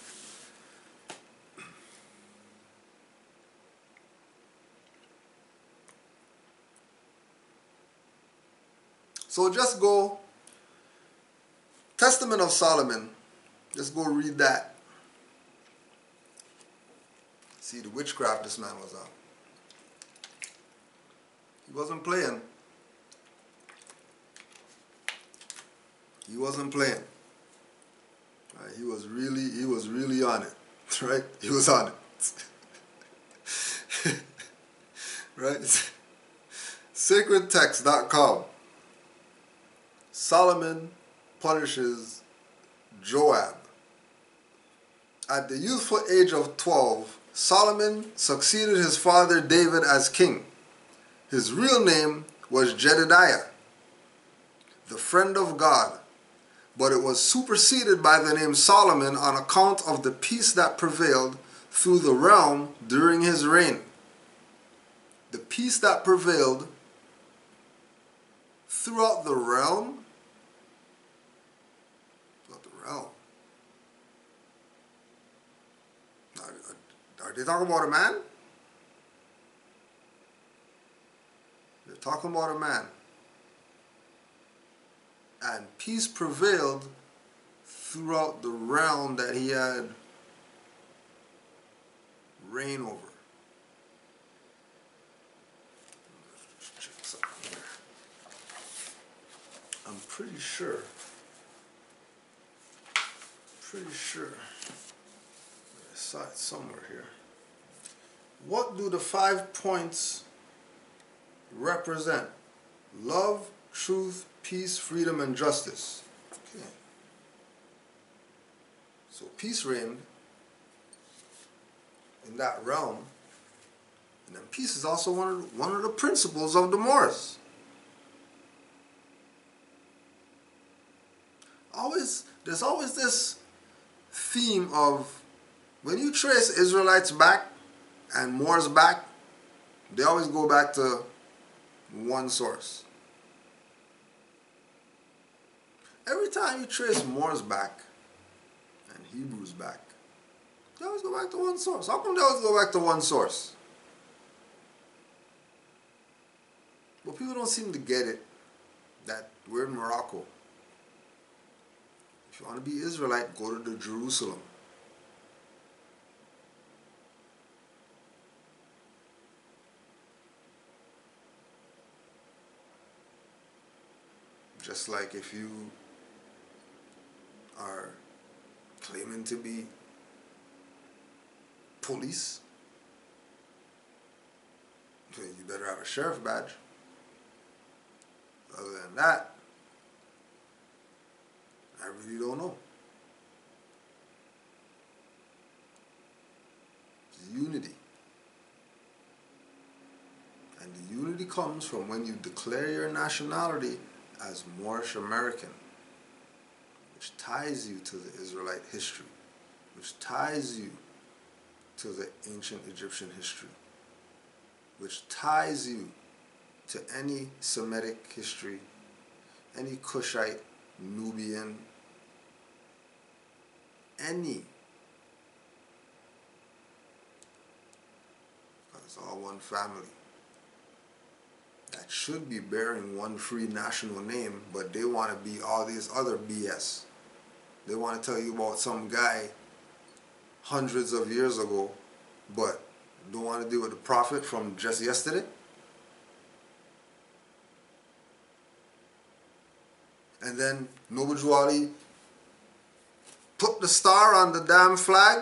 So just go, Testament of Solomon, just go read that. See the witchcraft this man was on. He wasn't playing. He wasn't playing. Right? He was really, he was really on it. Right? He was on it. Right? sacred text dot com. Solomon punishes Joab. At the youthful age of twelve, Solomon succeeded his father David as king. His real name was Jedediah, the friend of God, but it was superseded by the name Solomon on account of the peace that prevailed through the realm during his reign. The peace that prevailed throughout the realm, throughout the realm. Are they talking about a man? They're talking about a man. And peace prevailed throughout the realm that he had reign over. Let's check something here. I'm pretty sure. Pretty sure. I saw it somewhere here. What do the five points represent? Love, truth, peace, freedom, and justice. Okay. So peace reigned in that realm. And then peace is also one of the, one of the principles of the Moors. Always, there's always this theme of when you trace Israelites back and Moors back, they always go back to one source. Every time you trace Moors back and Hebrews back, they always go back to one source. How come they always go back to one source? Well, people don't seem to get it that we're in Morocco. If you want to be Israelite, go to the Jerusalem. Just like if you are claiming to be police, you better have a sheriff badge. Other than that, I really don't know. It's unity. And the unity comes from when you declare your nationality as Moorish American, which ties you to the Israelite history, which ties you to the ancient Egyptian history, which ties you to any Semitic history, any Cushite, Nubian, any. It's all one family that should be bearing one free national name, but they want to be all this other B S. They want to tell you about some guy hundreds of years ago, but don't want to deal with the prophet from just yesterday. And then Noble Drew Ali put the star on the damn flag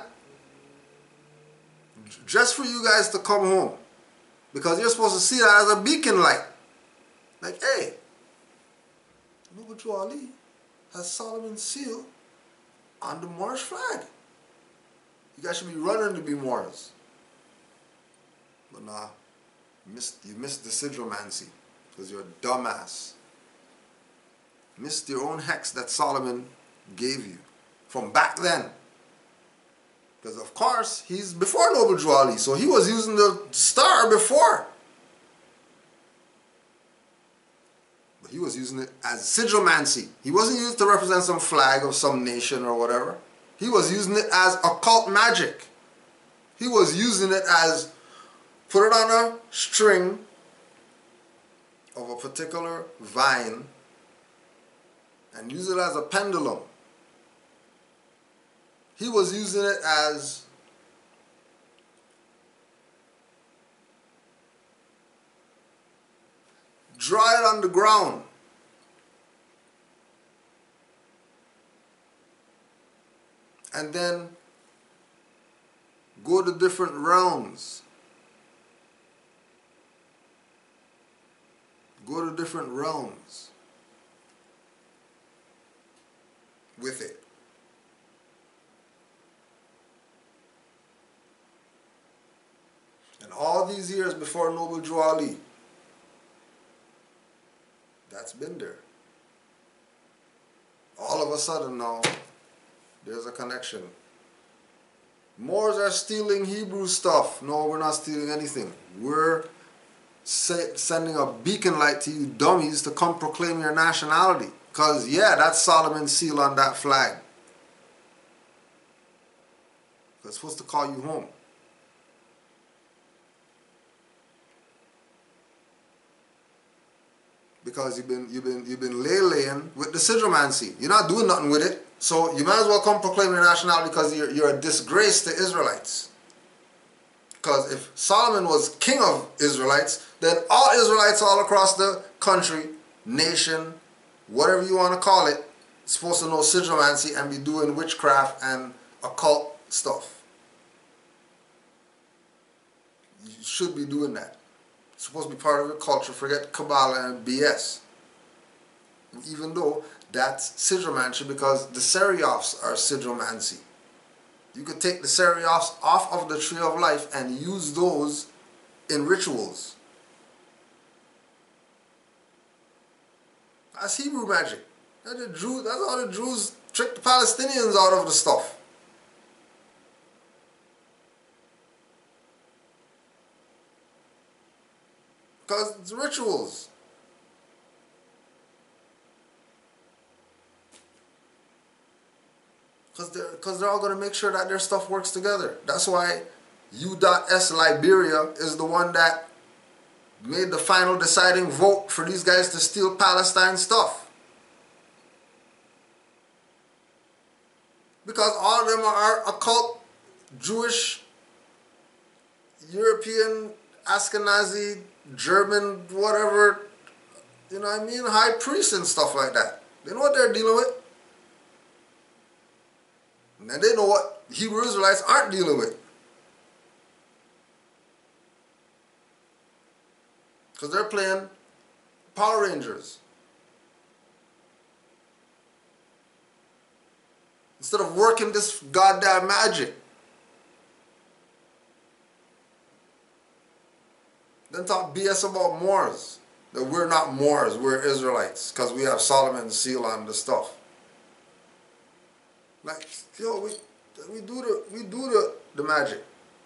just for you guys to come home. Because you're supposed to see that as a beacon light. Like, hey, Noble Drew Ali has Solomon's seal on the Moorish flag. You guys should be running to be Moors. But nah, you missed, you missed the Sidromancy because you're a dumbass. Missed your own hex that Solomon gave you from back then. Because of course, he's before Noble Drew Ali, so he was using the star before. But he was was using it as sigilmancy. He wasn't using it to represent some flag of some nation or whatever. He was using it as occult magic. He was using it as, put it on a string of a particular vine and use it as a pendulum. He was using it as dry it on the ground. And then go to different realms. Go to different realms with it. And all these years before Noble Drew Ali, that's been there. All of a sudden now, there's a connection. Moors are stealing Hebrew stuff. No, we're not stealing anything. We're sending a beacon light to you dummies to come proclaim your nationality. Because, yeah, that's Solomon's seal on that flag. It's supposed to call you home. Because you've been you've been you've been lay-laying with the sigilmancy. You're not doing nothing with it. So you might as well come proclaim your nationality because you're you're a disgrace to Israelites. Because if Solomon was king of Israelites, then all Israelites all across the country, nation, whatever you want to call it, is supposed to know sigilmancy and be doing witchcraft and occult stuff. You should be doing that. It's supposed to be part of your culture. Forget Kabbalah and B S. Even though that's sigilmancy, because the Seriofs are sigilmancy. You could take the Seriofs off of the tree of life and use those in rituals. That's Hebrew magic. That's, the Jew, that's how the Jews tricked the Palestinians out of the stuff. Because it's rituals. Because they're, cause they're all going to make sure that their stuff works together. That's why U S Liberia is the one that made the final deciding vote for these guys to steal Palestine stuff. Because all of them are occult, Jewish, European, Ashkenazi, German, whatever, you know what I mean, high priests and stuff like that. They know what they're dealing with. And they know what Hebrew Israelites aren't dealing with. Because they're playing Power Rangers. Instead of working this goddamn magic. Then talk B S about Moors. That we're not Moors, we're Israelites. Because we have Solomon's seal on the stuff. Like, yo, we we do the we do the, the magic.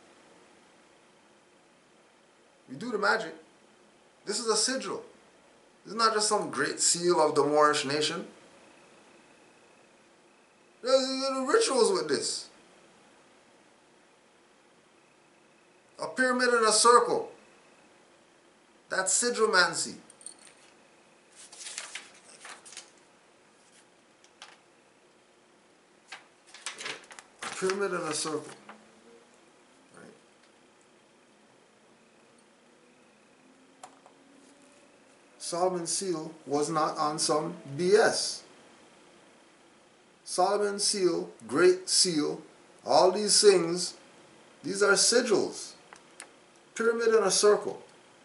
We do the magic. This is a sigil. This is not just some great seal of the Moorish nation. There's rituals with this. A pyramid in a circle. That's sigilmancy. A pyramid in a circle. Right. Solomon's seal was not on some B S. Solomon's seal, great seal, all these things, these are sigils. Pyramid in a circle.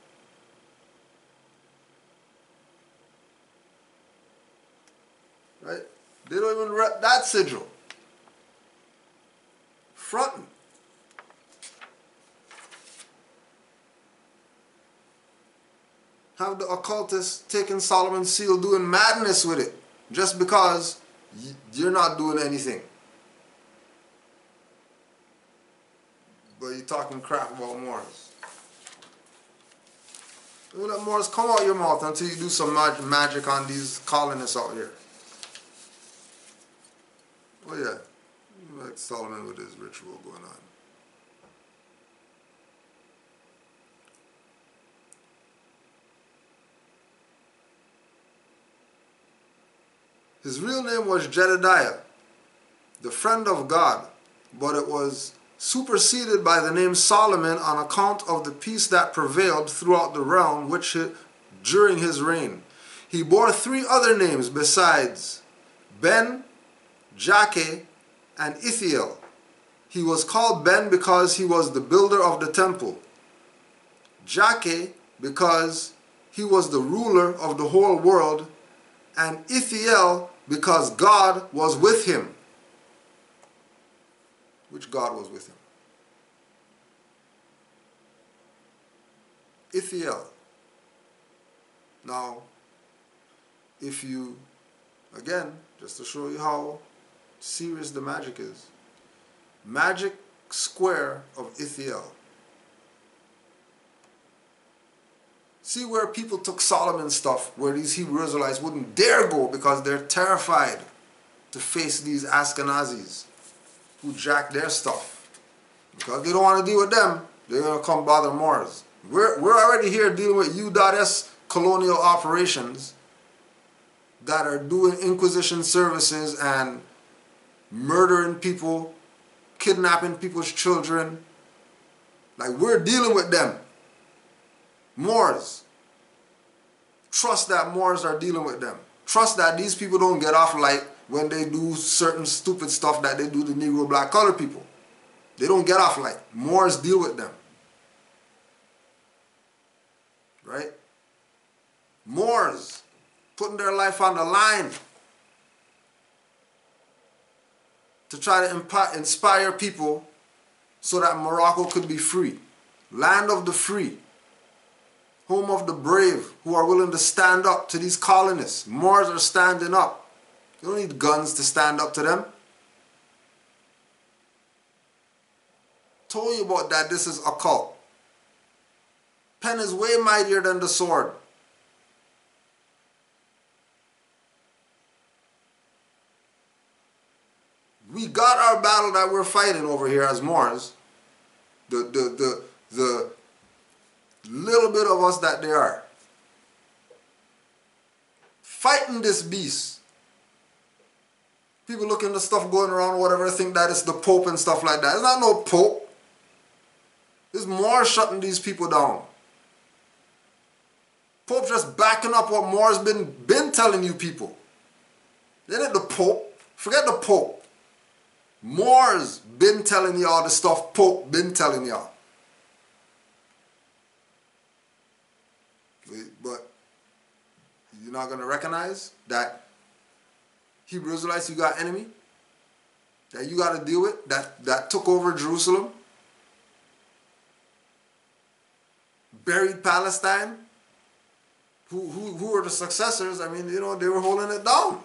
Right? They don't even rep that sigil. Fronting. Have the occultists taking Solomon's seal doing madness with it just because you're not doing anything. But you're talking crap about Moors. Don't let Moors come out your mouth until you do some mag magic on these colonists out here. Oh yeah, like Solomon with his ritual going on. His real name was Jedediah, the friend of God, but it was superseded by the name Solomon on account of the peace that prevailed throughout the realm which he, during his reign. He bore three other names besides Ben, Jakeh, and Ithiel. He was called Ben because he was the builder of the temple, Jakeh because he was the ruler of the whole world, and Ithiel because God was with him. Which God was with him? Ithiel. Now, if you, again, just to show you how serious the magic is, magic square of Ithiel. See where people took Solomon's stuff, where these Hebrew Israelites wouldn't dare go because they're terrified to face these Ashkenazis who jack their stuff. Because they don't want to deal with them, they're going to come bother Moors. We're, we're already here dealing with U S colonial operations that are doing Inquisition services and murdering people, kidnapping people's children. Like, we're dealing with them. Moors. Trust that Moors are dealing with them. Trust that these people don't get off light when they do certain stupid stuff that they do to Negro black colored people. They don't get off light. Moors deal with them. Right? Moors putting their life on the line to try to inspire people so that Morocco could be free. Land of the free. Home of the brave who are willing to stand up to these colonists. Moors are standing up. You don't need guns to stand up to them. Told you about that. This is occult. Pen is way mightier than the sword. We got our battle that we're fighting over here as Moors. The, the, the, the little bit of us that there are. Fighting this beast. People looking at the stuff going around, whatever, think that it's the Pope and stuff like that. It's not no Pope. It's Moors shutting these people down. Pope just backing up what Moors been, been telling you people. It ain't the Pope. Forget the Pope. Moors been telling y'all the stuff Pope been telling y'all. But you're not going to recognize that Hebrew Israelites, you got enemy that you got to deal with, that, that took over Jerusalem, buried Palestine, who, who, who were the successors. I mean, you know, they were holding it down.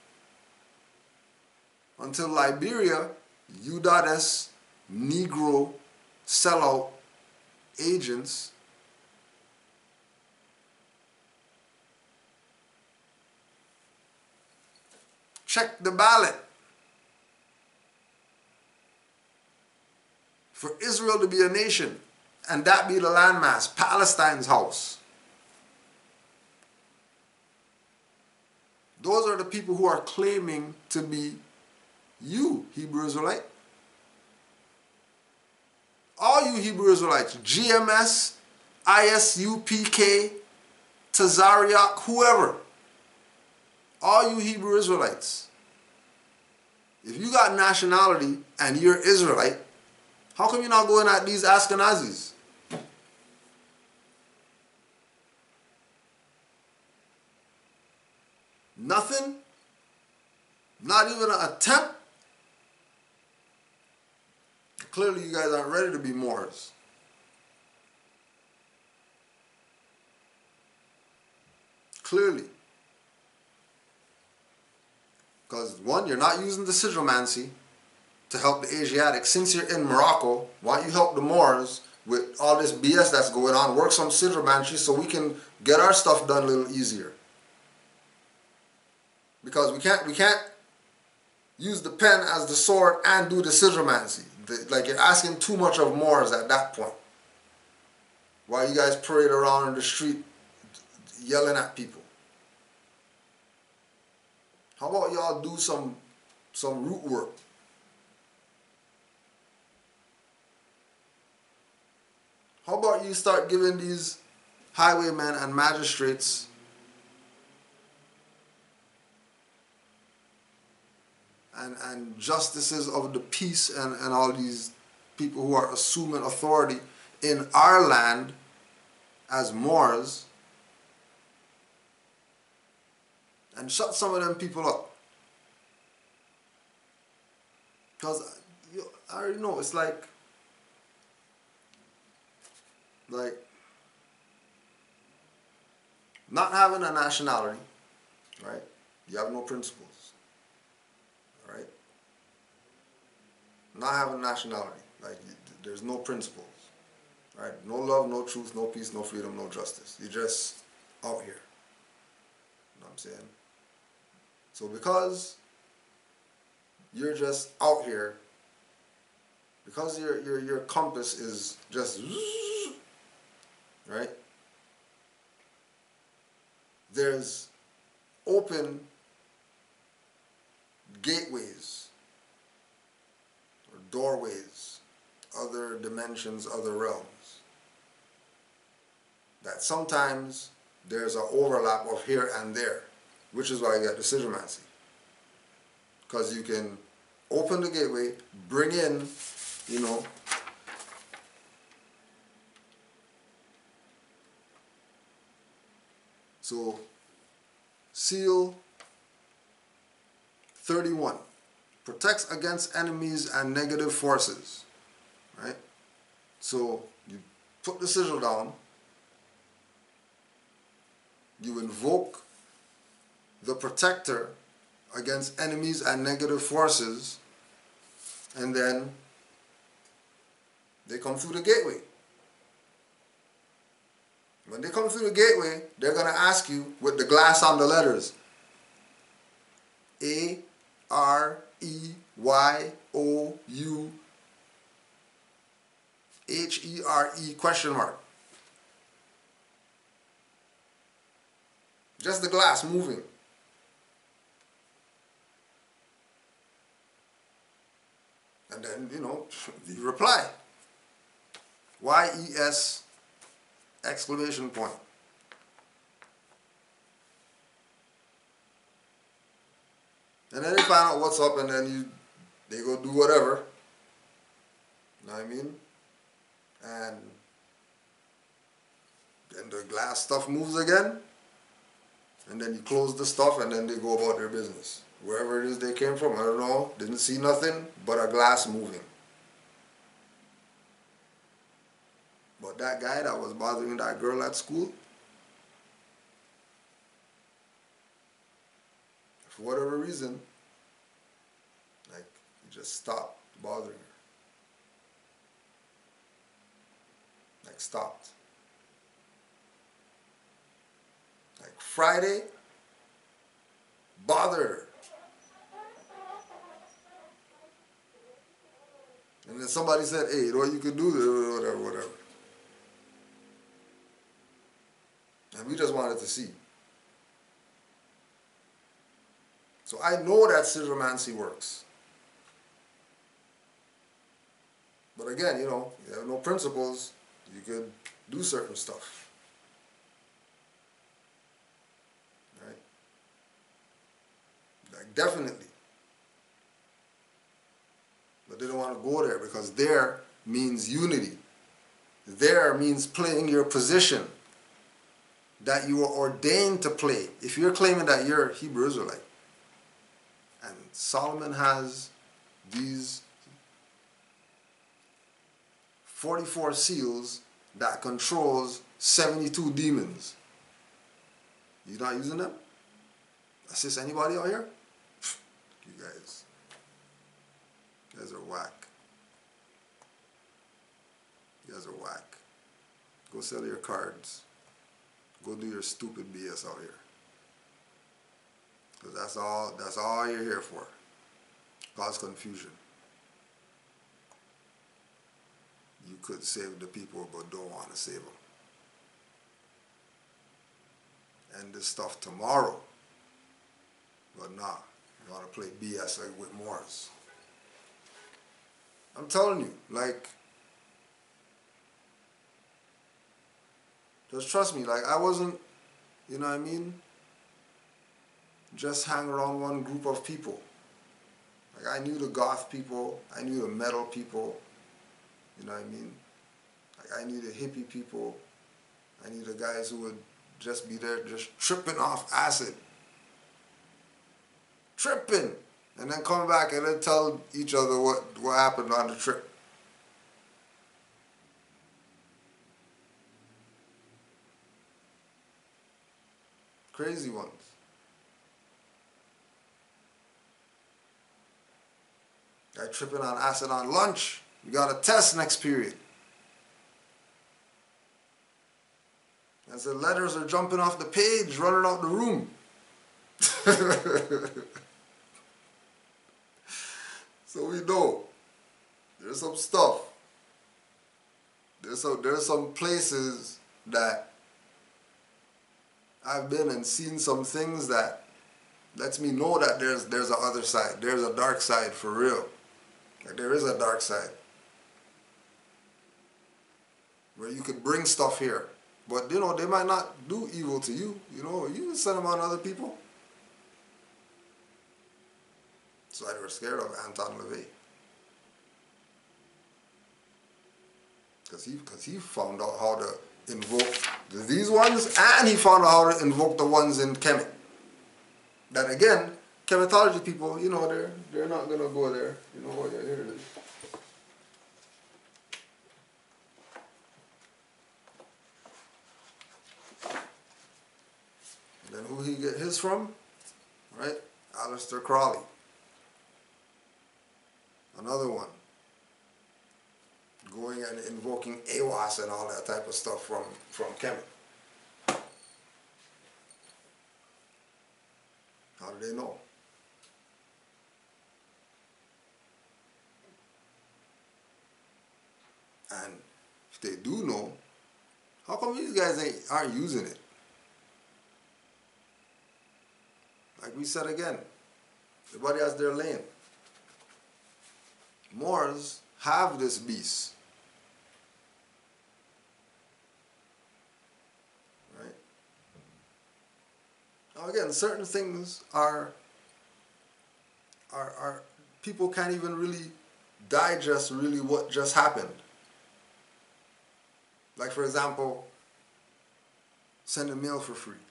Until Liberia, U S Negro sellout agents check the ballot for Israel to be a nation, and that be the landmass, Palestine's house. Those are the people who are claiming to be you, Hebrew Israelite. All you Hebrew Israelites, G M S, I S U P K, Tazariak, whoever. All you Hebrew Israelites. If you got nationality and you're Israelite, how come you're not going at these Ashkenazis? Nothing? Not even an attempt? Clearly you guys aren't ready to be Moors. Clearly. Because one, you're not using the Sigilomancy to help the Asiatics. Since you're in Morocco, why don't you help the Moors with all this B S that's going on, work some Sidra so we can get our stuff done a little easier. Because we can't we can't use the pen as the sword and do the Sidra. Like, you're asking too much of Moors at that point. While you guys parade around in the street yelling at people. How about y'all do some some root work? How about you start giving these highwaymen and magistrates and, and justices of the peace and, and all these people who are assuming authority in our land as Moors, and shut some of them people up. Because you, I already know, it's like, like, not having a nationality, right? You have no principles, right? Not having a nationality, like, you, there's no principles, right? No love, no truth, no peace, no freedom, no justice. You're just out here. You know what I'm saying? So because you're just out here, because your your your compass is just right, there's open gateways or doorways, other dimensions, other realms, that sometimes there's an overlap of here and there, which is why you get the Sidromancy. Because you can open the gateway, bring in, you know, so seal thirty-one, protects against enemies and negative forces, right? So you put the sigil down, you invoke the protector against enemies and negative forces, and then they come through the gateway. When they come through the gateway, they're going to ask you with the glass on the letters, A R E Y O U H E R E question mark. Just the glass moving. And then, you know, you reply. Y E S exclamation point. And then they find out what's up, and then you, they go do whatever. You know what I mean? And then the glass stuff moves again. And then you close the stuff, and then they go about their business. Wherever it is they came from, I don't know, didn't see nothing but a glass moving. But that guy that was bothering that girl at school, for whatever reason, like, he just stopped bothering her. Like, stopped. Like, Friday, bothered her. And then somebody said, hey, you know what you could do? Whatever, whatever. And we just wanted to see. So I know that Sidromancy works. But again, you know, you have no principles, you could do certain stuff. Right? Like, definitely. But they don't want to go there, because there means unity. There means playing your position that you were ordained to play. If you're claiming that you're Hebrew Israelite, and Solomon has these forty-four seals that controls seventy-two demons, you're not using them? Assist anybody out here? You guys, you guys are whack. You guys are whack. whack. Go sell your cards. Go do your stupid B S out here. Because that's all, that's all you're here for. Cause confusion. You could save the people, but don't want to save them. And this stuff tomorrow. But nah, you want to play B S like with Moors. I'm telling you, like, just trust me, like I wasn't, you know what I mean, just hang around one group of people. Like I knew the goth people, I knew the metal people, you know what I mean? Like I knew the hippie people, I knew the guys who would just be there just tripping off acid. Tripping! And then come back and then tell each other what, what happened on the trip. Crazy ones. Guy tripping on acid on lunch. You got a test next period. As the letters are jumping off the page, running out the room. So we know there's some stuff. There's some, there's some places that I've been and seen some things that lets me know that there's there's a other side. There's a dark side for real. Like there is a dark side. Where you could bring stuff here. But you know, they might not do evil to you. You know, you can send them on other people. That's why they were scared of Anton LaVey. Because he, cause he found out how to invoke these ones, and he found out how to invoke the ones in Kemet. That again, chematology people, you know, they're, they're not going to go there. You know what, here it is. And then who he get his from? Right? Aleister Crowley. Another one. Going and invoking A W A S and all that type of stuff from, from Kemet. How do they know? And if they do know, how come these guys ain't, aren't using it? Like we said again, everybody has their lane. Moors have this beast. Right? Now again, certain things are, are, are people can't even really digest really what just happened. Like for example, sending mail for free.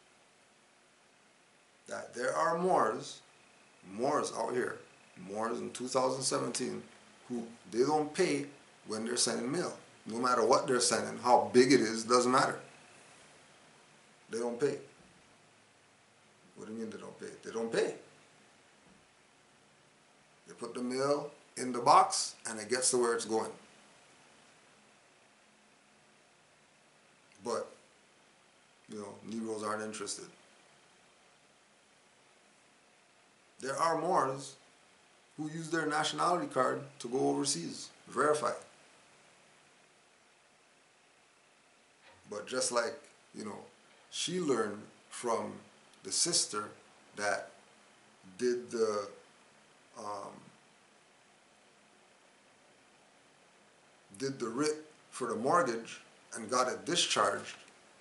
That there are Moors, Moors out here, Moors in two thousand seventeen, who they don't pay when they're sending mail. No matter what they're sending, how big it is, doesn't matter. They don't pay. What do you mean they don't pay? They don't pay. They put the mail in the box and it gets to where it's going. But, you know, Negroes aren't interested. There are Moors who use their nationality card to go overseas, verify. But just like, you know, she learned from the sister that did the um, did the writ for the mortgage and got it discharged,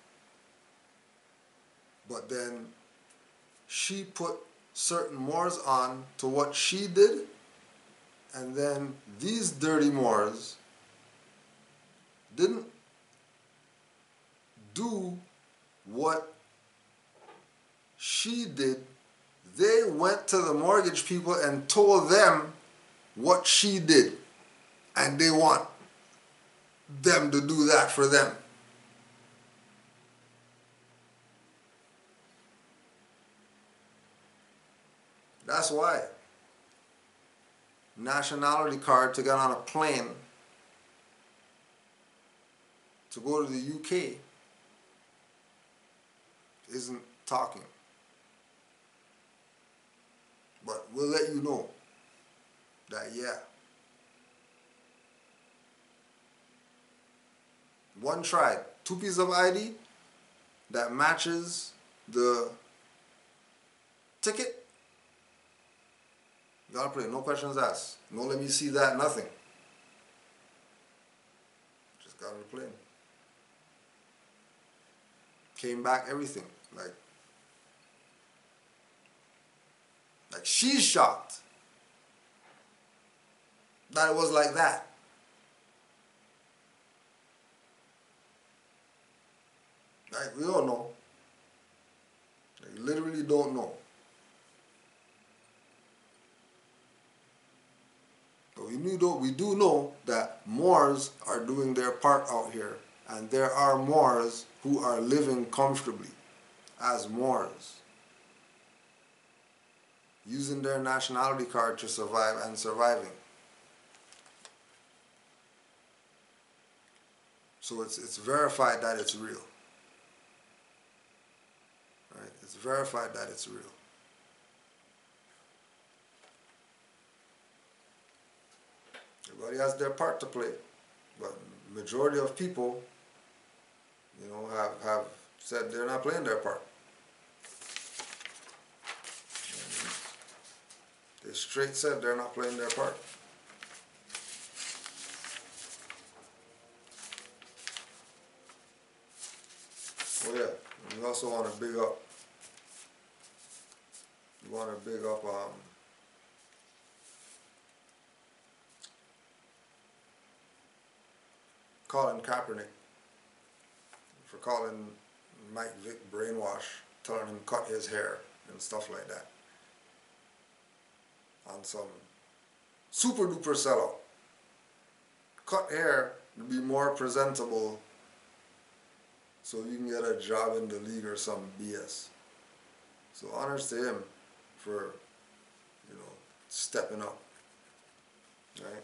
but then she put certain Moors on to what she did, and then these dirty Moors didn't do what she did. They went to the mortgage people and told them what she did, and they want them to do that for them. That's why nationality card to get on a plane to go to the U K isn't talking. But we'll let you know that, yeah, one tribe, two pieces of I D that matches the ticket, you gotta play, no questions asked. No let me see that, nothing. Just got on the plane. Came back, everything. Like, like she's shocked that it was like that. Like, we don't know. Like, literally don't know. But we knew, though, we do know that Moors are doing their part out here, and there are Moors who are living comfortably as Moors, using their nationality card to survive and surviving. So it's it's verified that it's real. Right? It's verified that it's real. Everybody has their part to play, but majority of people, you know, have, have said they're not playing their part. They straight said they're not playing their part. Oh yeah, we also want to big up, we want to big up um, Colin Kaepernick for calling Mike Vick brainwash, telling him cut his hair and stuff like that. On some super duper sellout. Cut hair to be more presentable so you can get a job in the league or some B S. So honors to him for, you know, stepping up. Right?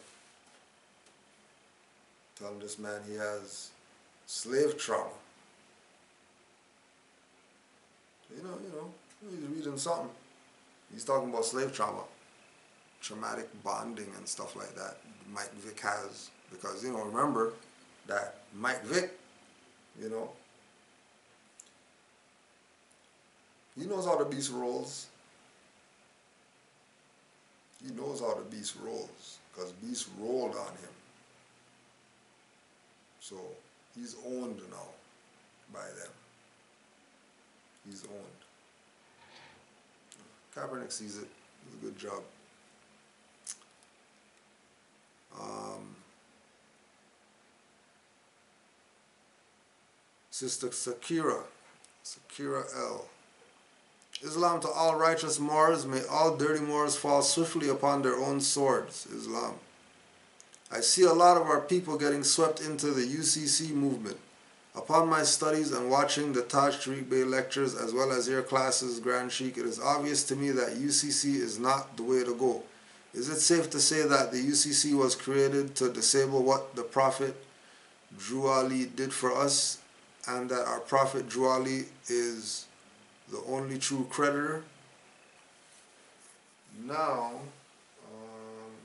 Telling this man he has slave trauma. You know, you know, he's reading something. He's talking about slave trauma, traumatic bonding and stuff like that. Mike Vick has, because, you know, remember that Mike Vick, you know, he knows how the beast rolls. He knows how the beast rolls, because beast rolled on him. So he's owned now by them. He's owned. Kaepernick sees it. It's a good job. Um, Sister Sakira, Sakira L. Islam to all righteous Moors, may all dirty Moors fall swiftly upon their own swords. Islam. I see a lot of our people getting swept into the U C C movement. Upon my studies and watching the Taj Tariq Bey lectures as well as your classes, Grand Sheikh, it is obvious to me that U C C is not the way to go. Is it safe to say that the U C C was created to disable what the Prophet Drew Ali did for us, and that our Prophet Drew Ali is the only true creditor? Now, um,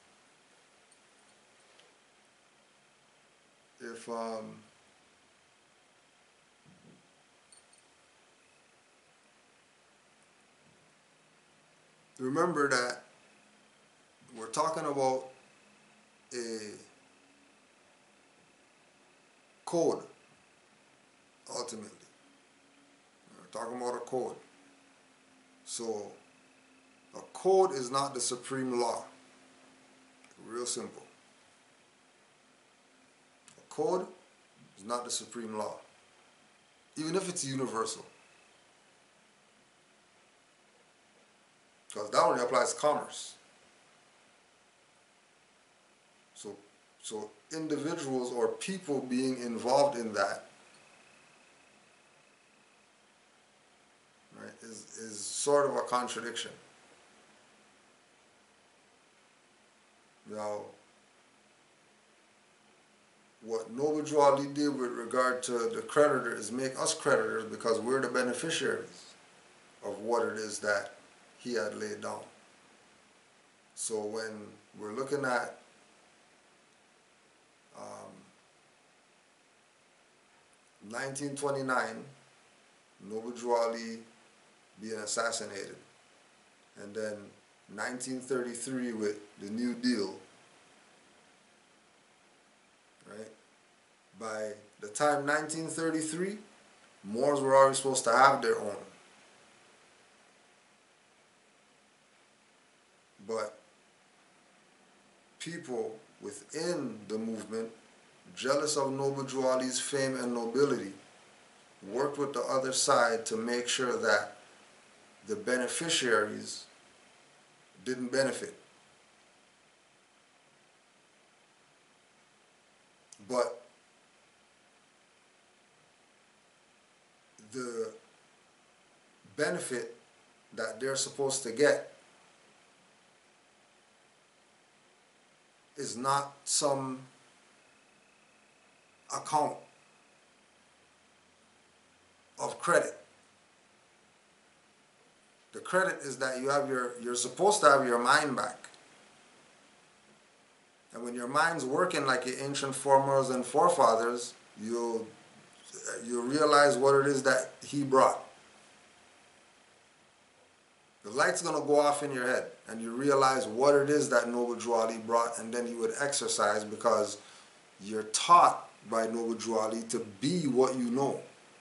if um, remember that we're talking about a code, ultimately. We're talking about a code. So, a code is not the supreme law. Real simple. A code is not the supreme law, even if it's universal. Because that only applies to commerce. So, so individuals or people being involved in that, right, is, is sort of a contradiction. Now, what Noble Drew Ali did with regard to the creditor is make us creditors because we're the beneficiaries of what it is that he had laid down. So when we're looking at um, nineteen twenty-nine, Noble Drew Ali being assassinated, and then nineteen thirty-three with the New Deal, right? By the time nineteen thirty-three, Moors were already supposed to have their own. But people within the movement, jealous of Noble Drew Ali's fame and nobility, worked with the other side to make sure that the beneficiaries didn't benefit. But the benefit that they're supposed to get is not some account of credit. The credit is that you have your, you're supposed to have your mind back. And when your mind's working like your ancient foremothers and forefathers, you'll, you'll realize what it is that he brought. The light's going to go off in your head and you realize what it is that Noble Drew Ali brought, and then you would exercise because you're taught by Noble Drew Ali to be what you know.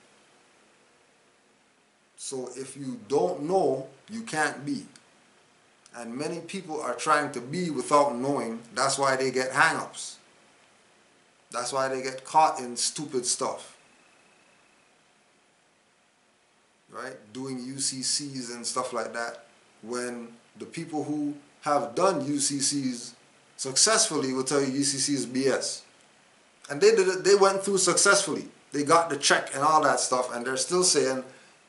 So if you don't know, you can't be. And many people are trying to be without knowing. That's why they get hang-ups. That's why they get caught in stupid stuff. Right? Doing U C Cs and stuff like that, when the people who have done U C Cs successfully will tell you U C C is B S. And they did it, they went through successfully. They got the check and all that stuff, and they're still saying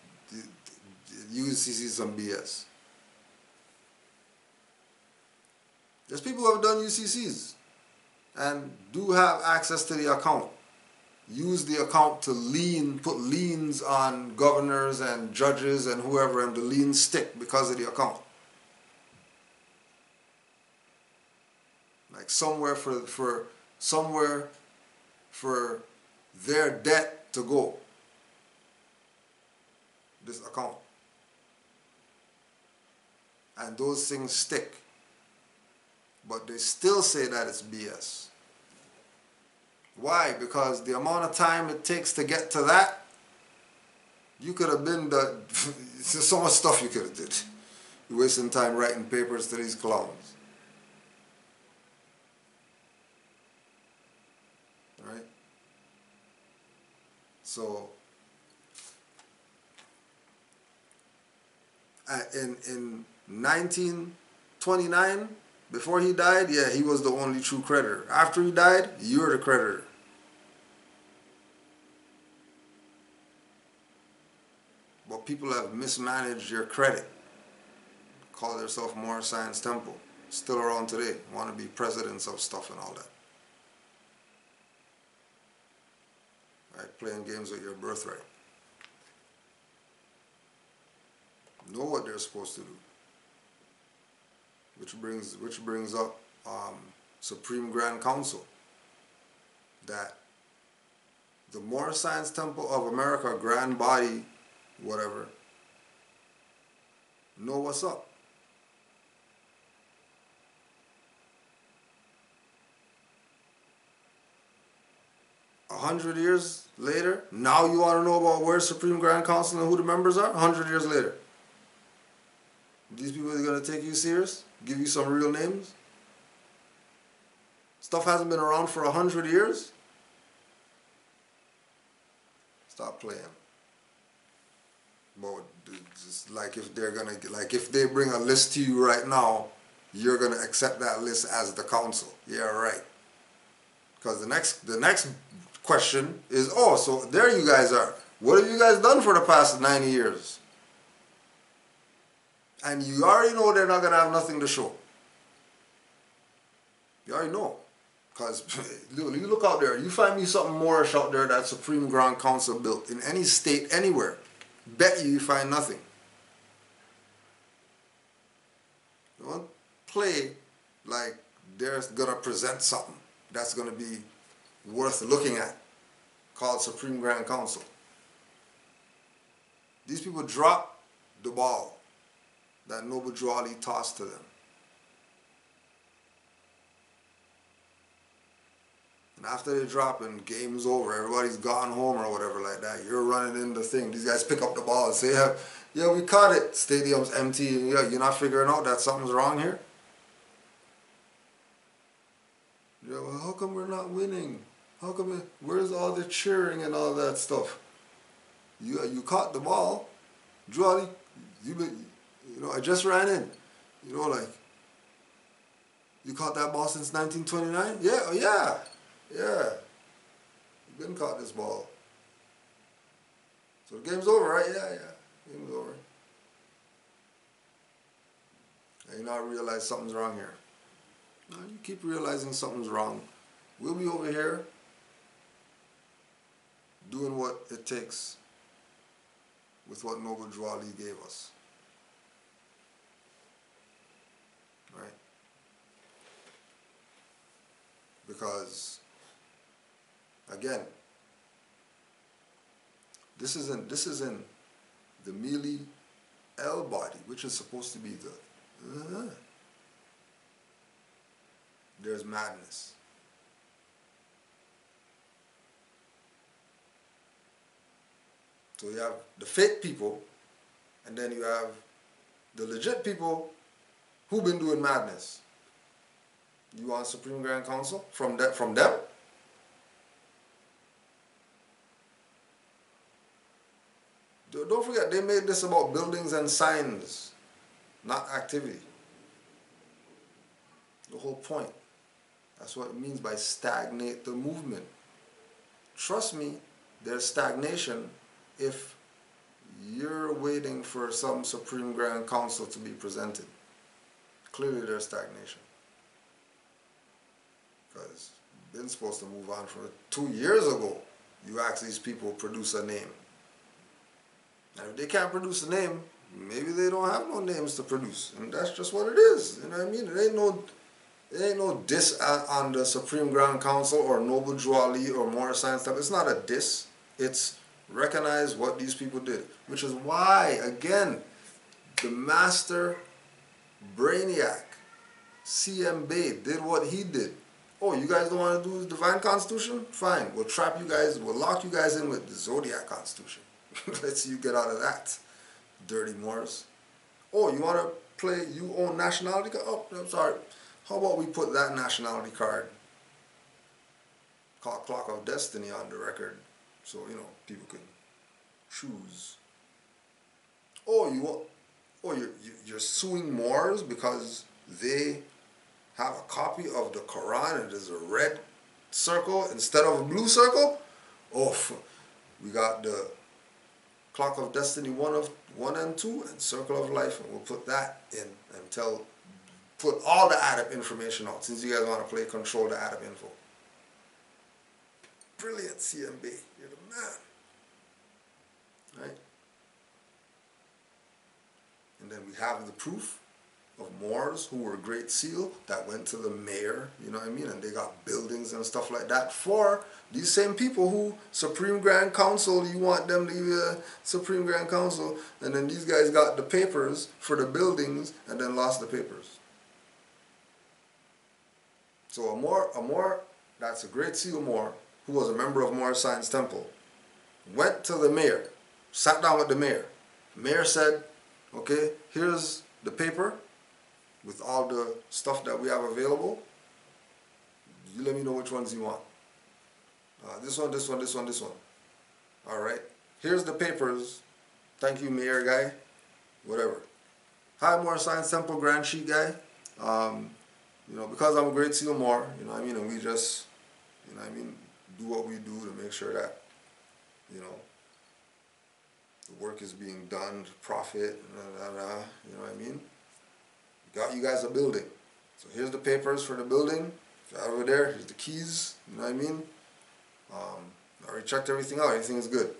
U C C is some B S. There's people who have done U C Cs and do have access to the account. Use the account to lien, put liens on governors and judges and whoever, and the liens stick because of the account. Like somewhere for, for, somewhere for their debt to go. This account. And those things stick. But they still say that it's B S. Why? Because the amount of time it takes to get to that, you could have been the, there's so much stuff you could have did. You're wasting time writing papers to these clowns. Right? So, in, in nineteen twenty-nine, before he died, yeah, he was the only true creditor. After he died, you're the creditor. But people have mismanaged your credit. Call themselves Moorish Science Temple. Still around today. Want to be presidents of stuff and all that. Right? Playing games with your birthright. Know what they're supposed to do. Which brings, which brings up um, Supreme Grand Council, that the Moorish Science Temple of America, Grand Body, whatever, know what's up. A hundred years later, now you want to know about where Supreme Grand Council and who the members are? A hundred years later. These people are going to take you serious? Give you some real names? Stuff hasn't been around for a hundred years? Stop playing. But just like if they're gonna, like if they bring a list to you right now, you're gonna accept that list as the council. Yeah, right. Because the next, the next question is, oh, so there you guys are. What have you guys done for the past ninety years? And you already know they're not going to have nothing to show. You already know. Because you look out there, you find me something Moorish out there that Supreme Grand Council built in any state, anywhere. Bet you you find nothing. Don't play like they're gonna present something that's gonna be worth looking at, called Supreme Grand Council. These people drop the ball that Noble Drew Ali tossed to them. And after they drop and game's over, everybody's gone home or whatever like that, you're running in the thing. These guys pick up the ball and say, yeah, yeah, we caught it. Stadium's empty. Yeah, you're not figuring out that something's wrong here? Yeah, well, how come we're not winning? How come, it, where's all the cheering and all that stuff? You, you caught the ball. Drew Ali, you, you know, I just ran in. You know, like, you caught that ball since nineteen twenty-nine? Yeah, oh, yeah. Yeah, you've been caught this ball. So the game's over, right? Yeah, yeah, game's over. And you now realize something's wrong here. No, you keep realizing something's wrong. We'll be over here doing what it takes with what Noble Drew Ali gave us. Right? Because again, this is in this is in the Mealy L body, which is supposed to be the uh, there's madness. So you have the fake people, and then you have the legit people who've been doing madness. You want Supreme Grand Council from that from them? Don't forget, they made this about buildings and signs, not activity. The whole point. That's what it means by stagnate the movement. Trust me, there's stagnation if you're waiting for some Supreme Grand Council to be presented. Clearly there's stagnation. Because you've been supposed to move on from it. Two years ago, you asked these people to produce a name. And if they can't produce a name, maybe they don't have no names to produce. And that's just what it is. You know what I mean? It ain't no, it ain't no diss on the Supreme Grand Council or Noble Drew Ali or Morris Science stuff. It's not a diss. It's recognize what these people did. Which is why, again, the master brainiac, C M Bay, did what he did. Oh, you guys don't want to do the Divine Constitution? Fine. We'll trap you guys, we'll lock you guys in with the Zodiac Constitution. Let's see you get out of that, dirty Moors. Oh, you want to play, you own nationality card? Oh, I'm sorry. How about we put that nationality card called Clock of Destiny on the record so, you know, people can choose. Oh, you want, oh, you're, you're suing Moors because they have a copy of the Quran and there's a red circle instead of a blue circle? Oh, we got the Clock of Destiny one of one and two and Circle of Life, and we'll put that in and tell, put all the add-up information out since you guys want to play control the add-up info. Brilliant, C M B, you're the man, right? And then we have the proof of Moors who were Great Seal that went to the mayor, you know what I mean, and they got buildings and stuff like that for these same people who Supreme Grand Council, you want them to be a Supreme Grand Council, and then these guys got the papers for the buildings and then lost the papers. So a Moor, a Moor, that's a Great Seal Moor, who was a member of Moor Science Temple, went to the mayor, sat down with the mayor. The mayor said, okay, here's the paper with all the stuff that we have available. You let me know which ones you want. Uh, this one, this one, this one, this one. All right. Here's the papers. Thank you, mayor guy. Whatever. Hi, Moor Science Temple Grand Sheik guy. Um, you know, because I'm a Great Seal Moor, you know what I mean, and we just, you know what I mean, do what we do to make sure that, you know, the work is being done to profit, blah, blah, blah, you know what I mean? Got you guys a building. So here's the papers for the building. Got over there, here's the keys, you know what I mean? Um, I already checked everything out, everything is good.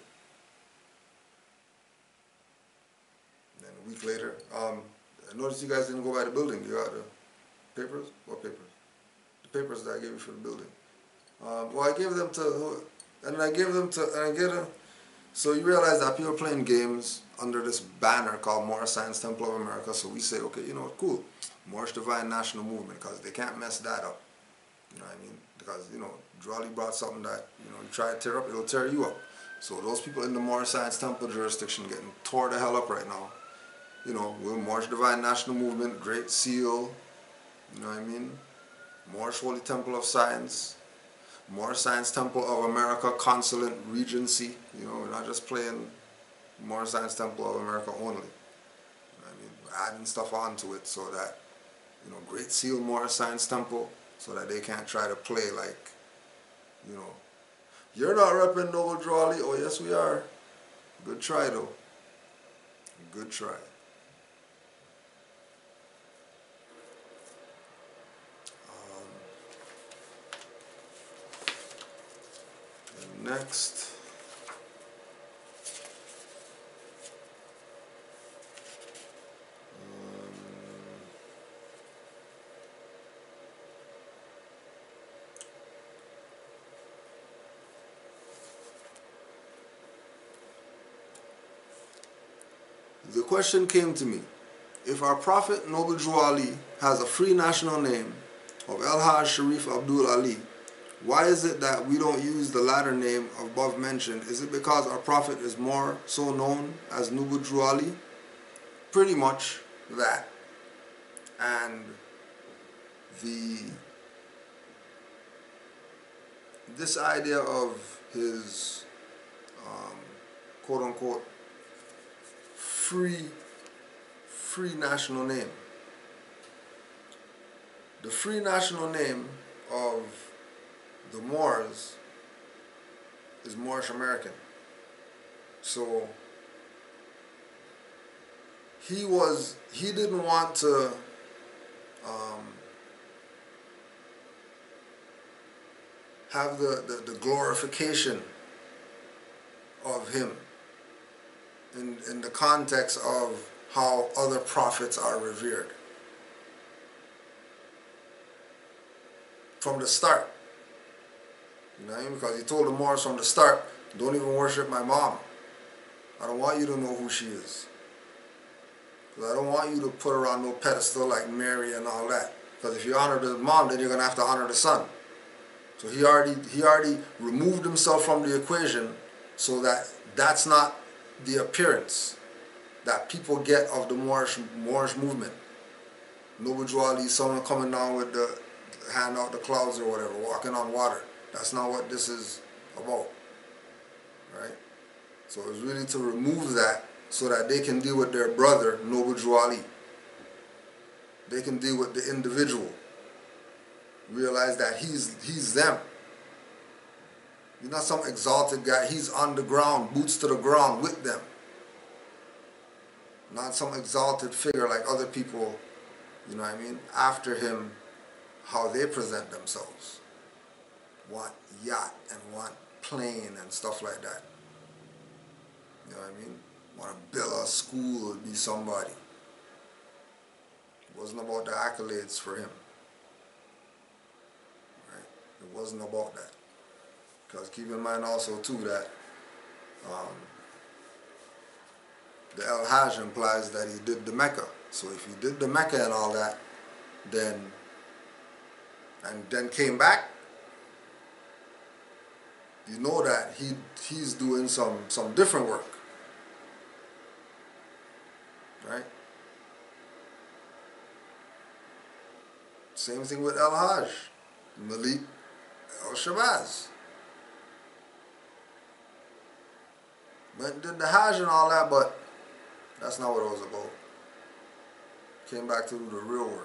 Then a week later, um, I noticed you guys didn't go by the building. You got the papers? What papers? The papers that I gave you for the building. Um, well, I gave them to, and I gave them to, and I get a, so you realize that people are playing games under this banner called Moorish Science Temple of America, so we say, okay, you know what, cool, Moorish Divine National Movement, because they can't mess that up, you know what I mean, because, you know, Drawley brought something that, you know, you try to tear up, it'll tear you up. So those people in the Moorish Science Temple jurisdiction getting tore the hell up right now. You know, we're Moorish Divine National Movement, Great Seal, you know what I mean, Moorish Holy Temple of Science, Moorish Science Temple of America Consulate Regency. You know, we're not just playing Moorish Science Temple of America only. You know what I mean? We're adding stuff onto it so that, you know, Great Seal Moorish Science Temple, so that they can't try to play like, you know, you're not repping Noble Drawley. Oh, yes, we are. Good try, though. Good try. Next, um, the question came to me, if our Prophet Noble Drew Ali has a free national name of El-Hajj Sharif Abdul Ali, why is it that we don't use the latter name above mentioned? Is it because our Prophet is more so known as Noble Drew Ali? Pretty much that. And the this idea of his um, quote unquote free free national name. The free national name of the Moors is Moorish American. So he was, he didn't want to um, have the, the, the glorification of him in, in the context of how other prophets are revered. From the start. You know what I mean? Because he told the Moors from the start, don't even worship my mom. I don't want you to know who she is. Because I don't want you to put her on no pedestal like Mary and all that. Because if you honor the mom, then you're going to have to honor the son. So he already, he already removed himself from the equation so that that's not the appearance that people get of the Moorish, Moorish movement. Noble Drew Ali, someone coming down with the hand out the clouds or whatever, walking on water. That's not what this is about, right? So it's really to remove that so that they can deal with their brother, Noble Drew Ali. They can deal with the individual. Realize that he's, he's them. He's not some exalted guy. He's on the ground, boots to the ground with them. Not some exalted figure like other people, you know what I mean, after him, how they present themselves. Want yacht and want plane and stuff like that. You know what I mean? Want to build a school, be somebody. It wasn't about the accolades for him. Right? It wasn't about that. Because keep in mind also too that um, the El-Hajj implies that he did the Mecca. So if he did the Mecca and all that, then and then came back, you know that he he's doing some some different work, right? Same thing with El-Hajj, Malik El-Shabazz. Went and did the Hajj and all that, but that's not what it was about. Came back to do the real work.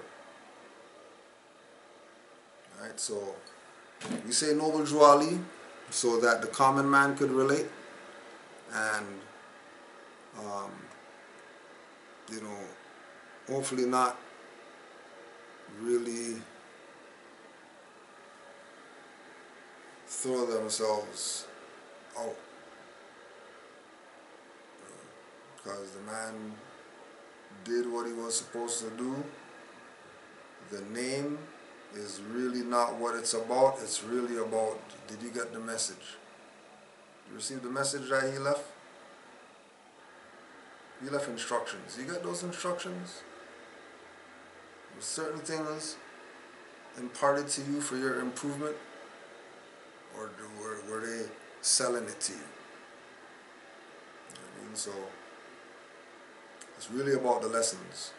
Alright, so we say Noble Drew Ali so that the common man could relate, and um, you know, hopefully not really throw themselves out. Because the man did what he was supposed to do. The name is really not what it's about. It's really about, did you get the message? You received the message that he left? He left instructions. You got those instructions? Were certain things imparted to you for your improvement? Or were, were they selling it to you? You know what I mean? So, it's really about the lessons.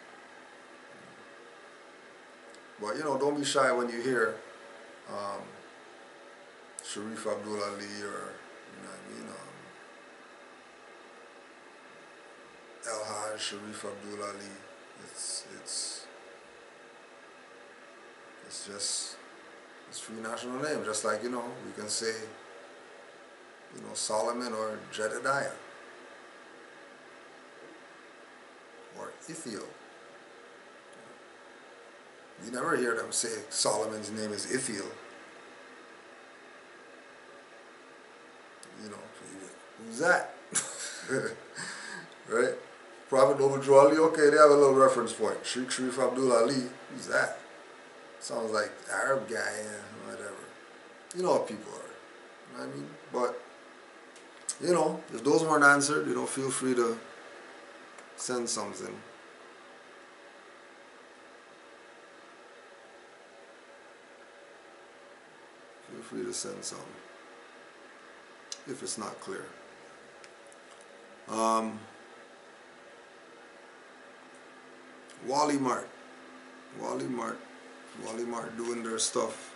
But, you know, don't be shy when you hear um, Sharif Abdul Ali, or, you know what I mean, um, El Haj Sharif Abdul Ali. It's, it's, it's just, it's free national name. Just like, you know, we can say, you know, Solomon or Jedediah. Or Ithiel. You never hear them say Solomon's name is Ithiel. You know, who's that? Right? Prophet Noble Drew Ali, okay, they have a little reference point. Sheikh Sharif Abdul Ali, who's that? Sounds like Arab guy, yeah, whatever. You know what people are. You know what I mean? But, you know, if those weren't answered, you know, feel free to send something. Feel free to send some if it's not clear. Um, Wally Mart. Wally Mart. Wally Mart doing their stuff.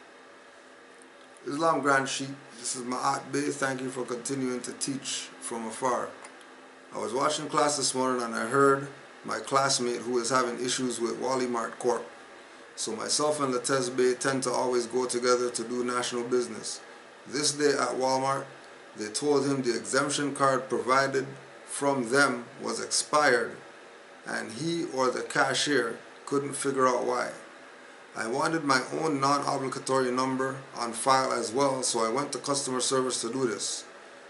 Islam Grand Sheikh, this is Ma'at Bey. Thank you for continuing to teach from afar. I was watching class this morning and I heard my classmate who is having issues with Wally Mart Corp. So myself and Latez Bey tend to always go together to do national business. This day at Walmart, they told him the exemption card provided from them was expired and he or the cashier couldn't figure out why. I wanted my own non-obligatory number on file as well, so I went to customer service to do this.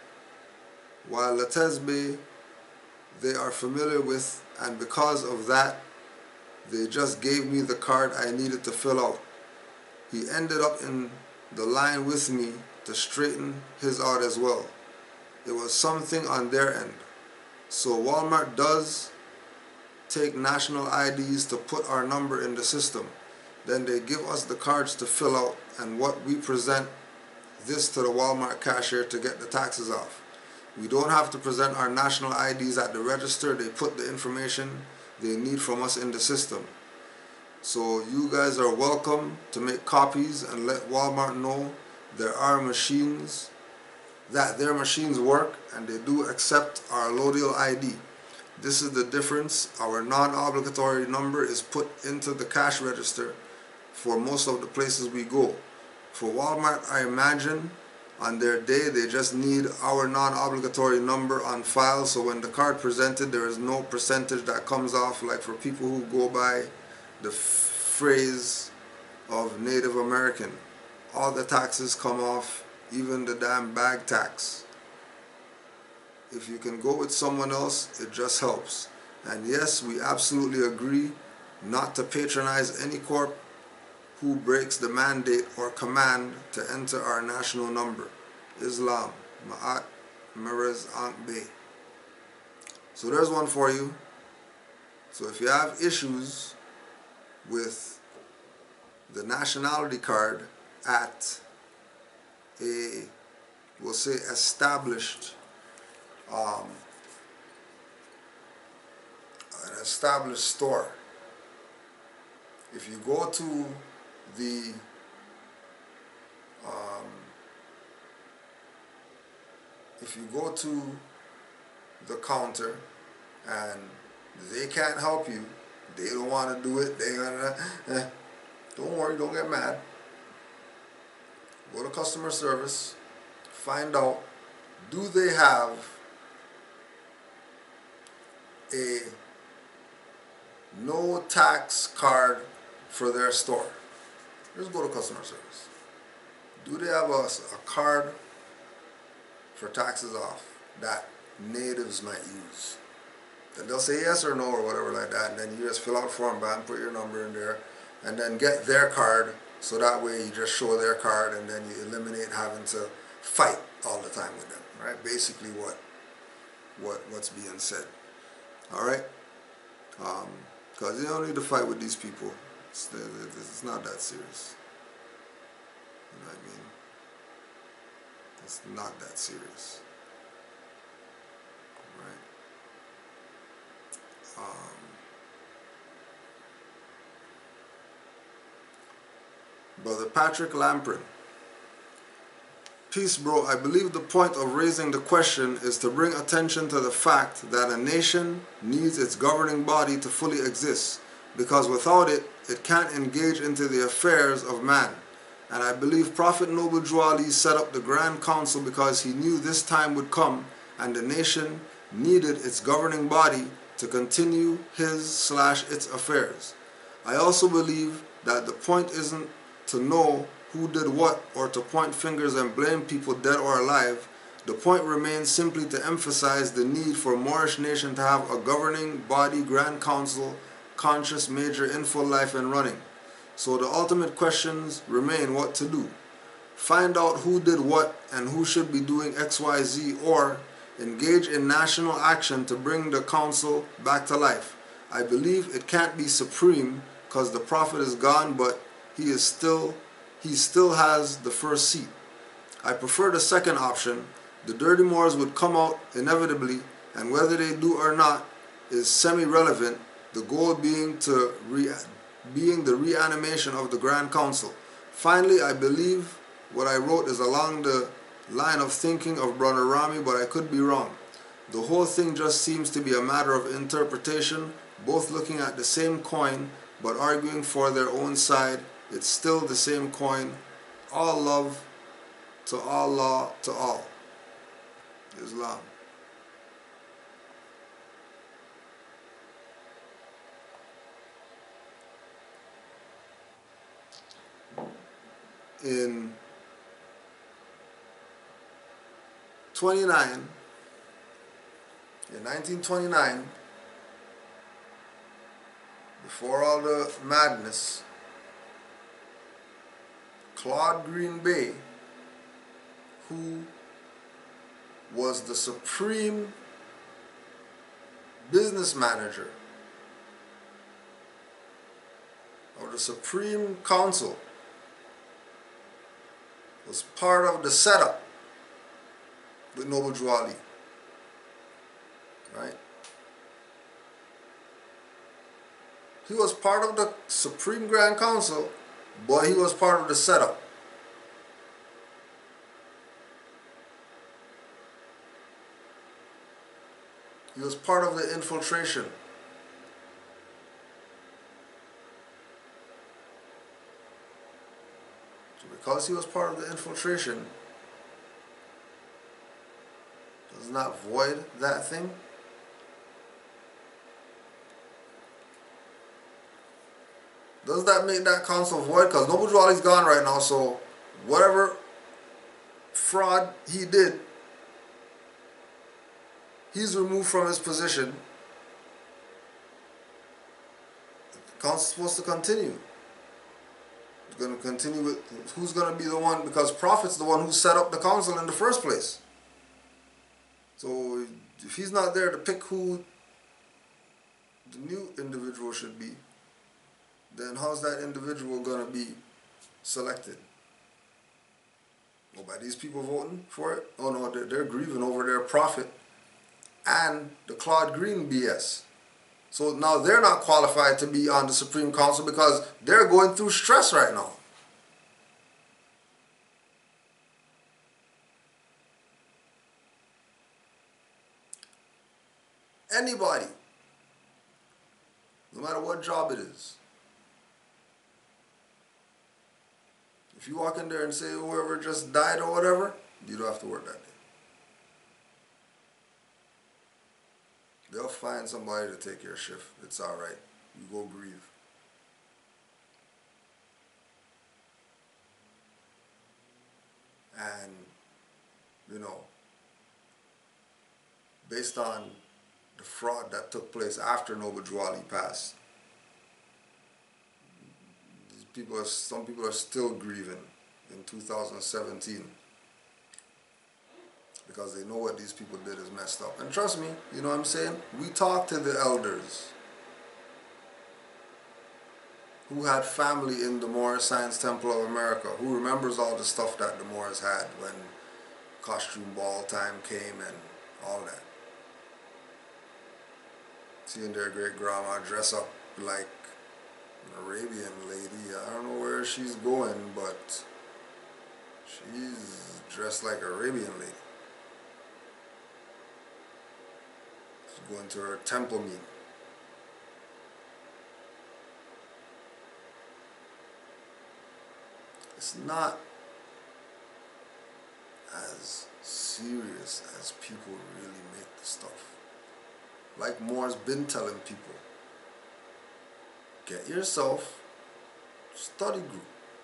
While Latez Bey they are familiar with, and because of that, they just gave me the card I needed to fill out. He ended up in the line with me to straighten his out as well. It was something on their end. So Walmart does take national I Ds to put our number in the system. Then they give us the cards to fill out, and what we present this to the Walmart cashier to get the taxes off. We don't have to present our national I Ds at the register. They put the information they need from us in the system. So you guys are welcome to make copies and let Walmart know there are machines, that their machines work and they do accept our Lodial I D. This is the difference. Our non-obligatory number is put into the cash register for most of the places we go. For Walmart, I imagine on their day they just need our non-obligatory number on file, so when the card presented there is no percentage that comes off, like for people who go by the phrase of Native American. All the taxes come off, even the damn bag tax. If you can go with someone else, it just helps. And yes, we absolutely agree not to patronize any corp who breaks the mandate or command to enter our national number. Islam, Ma'at, Mirez, Aunt Bay. So there's one for you. So if you have issues with the nationality card at a, we'll say, established, um, an established store, if you go to the um, if you go to the counter and they can't help you, they don't want to do it, they gonna, eh, don't worry, don't get mad. Go to customer service, find out, do they have a no tax card for their store? Just go to customer service. do they have a, a card for taxes off that natives might use? And they'll say yes or no or whatever like that, and then you just fill out form, bam, put your number in there, and then get their card, so that way you just show their card, and then you eliminate having to fight all the time with them, right? Basically what what what's being said. All right, because um, you don't need to fight with these people. It's, it's not that serious. You know what I mean? It's not that serious. Right? Um, Brother Patrick Lamprin. Peace, bro. I believe the point of raising the question is to bring attention to the fact that a nation needs its governing body to fully exist, because without it, it can't engage into the affairs of man. And I believe Prophet Noble Drew Ali set up the Grand Council because he knew this time would come and the nation needed its governing body to continue his slash its affairs. I also believe that the point isn't to know who did what or to point fingers and blame people dead or alive. The point remains simply to emphasize the need for Moorish nation to have a governing body, Grand Council, conscious, major in full life and running. So the ultimate questions remain what to do. Find out who did what and who should be doing X Y Z, or engage in national action to bring the council back to life. I believe it can't be supreme because the Prophet is gone, but he is still he still has the first seat. I prefer the second option. The dirty Moors would come out inevitably, and whether they do or not is semi-relevant, the goal being to re being the reanimation of the Grand Council. Finally, I believe what I wrote is along the line of thinking of Brother Rami, but I could be wrong. The whole thing just seems to be a matter of interpretation, both looking at the same coin but arguing for their own side. It's still the same coin. All love to Allah, to all. Islam. In twenty-nine, in nineteen twenty-nine, before all the madness, Claude Green Bay, who was the supreme business manager of the Supreme Council, was part of the setup with Noble Drew Ali, right? He was part of the Supreme Grand Council, but he was part of the setup. He was part of the infiltration. So because he was part of the infiltration, does not void that thing. Does that make that council void? Because Noble Drew Ali's gone right now, so whatever fraud he did, he's removed from his position. The council's supposed to continue. It's going to continue with who's going to be the one, because Prophet's the one who set up the council in the first place. So if he's not there to pick who the new individual should be, then how's that individual going to be selected? Well, by these people voting for it? Oh no, they're, they're grieving over their Prophet and the Claude Green B S. So now they're not qualified to be on the Supreme Council because they're going through stress right now. Anybody, no matter what job it is, if you walk in there and say whoever just died or whatever, you don't have to work that day. They'll find somebody to take your shift. It's all right. You go grieve. And, you know, based on the fraud that took place after Noble Drew Ali passed, these people are, some people are still grieving in two thousand seventeen because they know what these people did is messed up. And trust me, you know what I'm saying? We talked to the elders who had family in the Moorish Science Temple of America, who remembers all the stuff that the Moors had when costume ball time came and all that. Seeing their great grandma dress up like an Arabian lady. I don't know where she's going, but she's dressed like an Arabian lady. She's going to her temple meeting. It's not as serious as people really make the stuff. Like Moore's been telling people, get yourself a study group.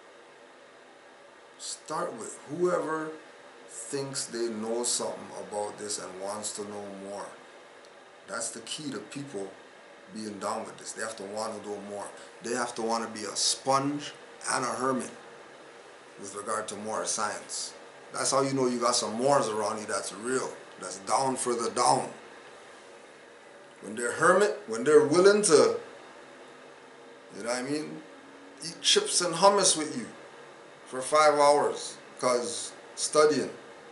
Start with whoever thinks they know something about this and wants to know more. That's the key to people being down with this. They have to want to know more. They have to want to be a sponge and a hermit with regard to Moorish science. That's how you know you got some Moors around you that's real, that's down for the down. When they're hermit, when they're willing to, you know what I mean, eat chips and hummus with you for five hours because studying,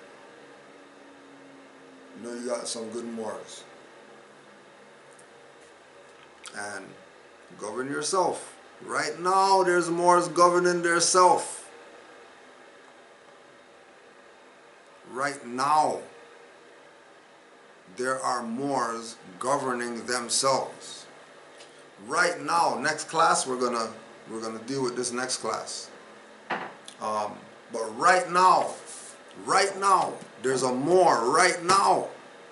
you know you got some good Moors. And govern yourself. Right now there's Moors governing theirself. Right now, there are Moors governing themselves. Right now, next class we're gonna we're gonna deal with this next class. Um, but right now, right now, there's a Moor right now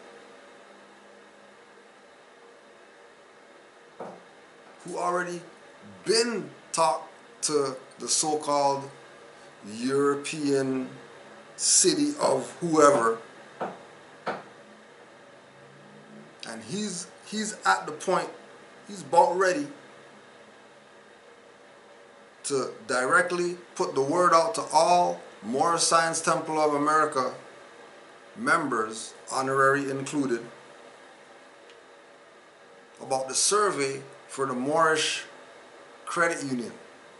who already been talked to the so-called European city of whoever, and he's he's at the point, he's about ready to directly put the word out to all Moorish Science Temple of America members, honorary included, about the survey for the Moorish Credit Union.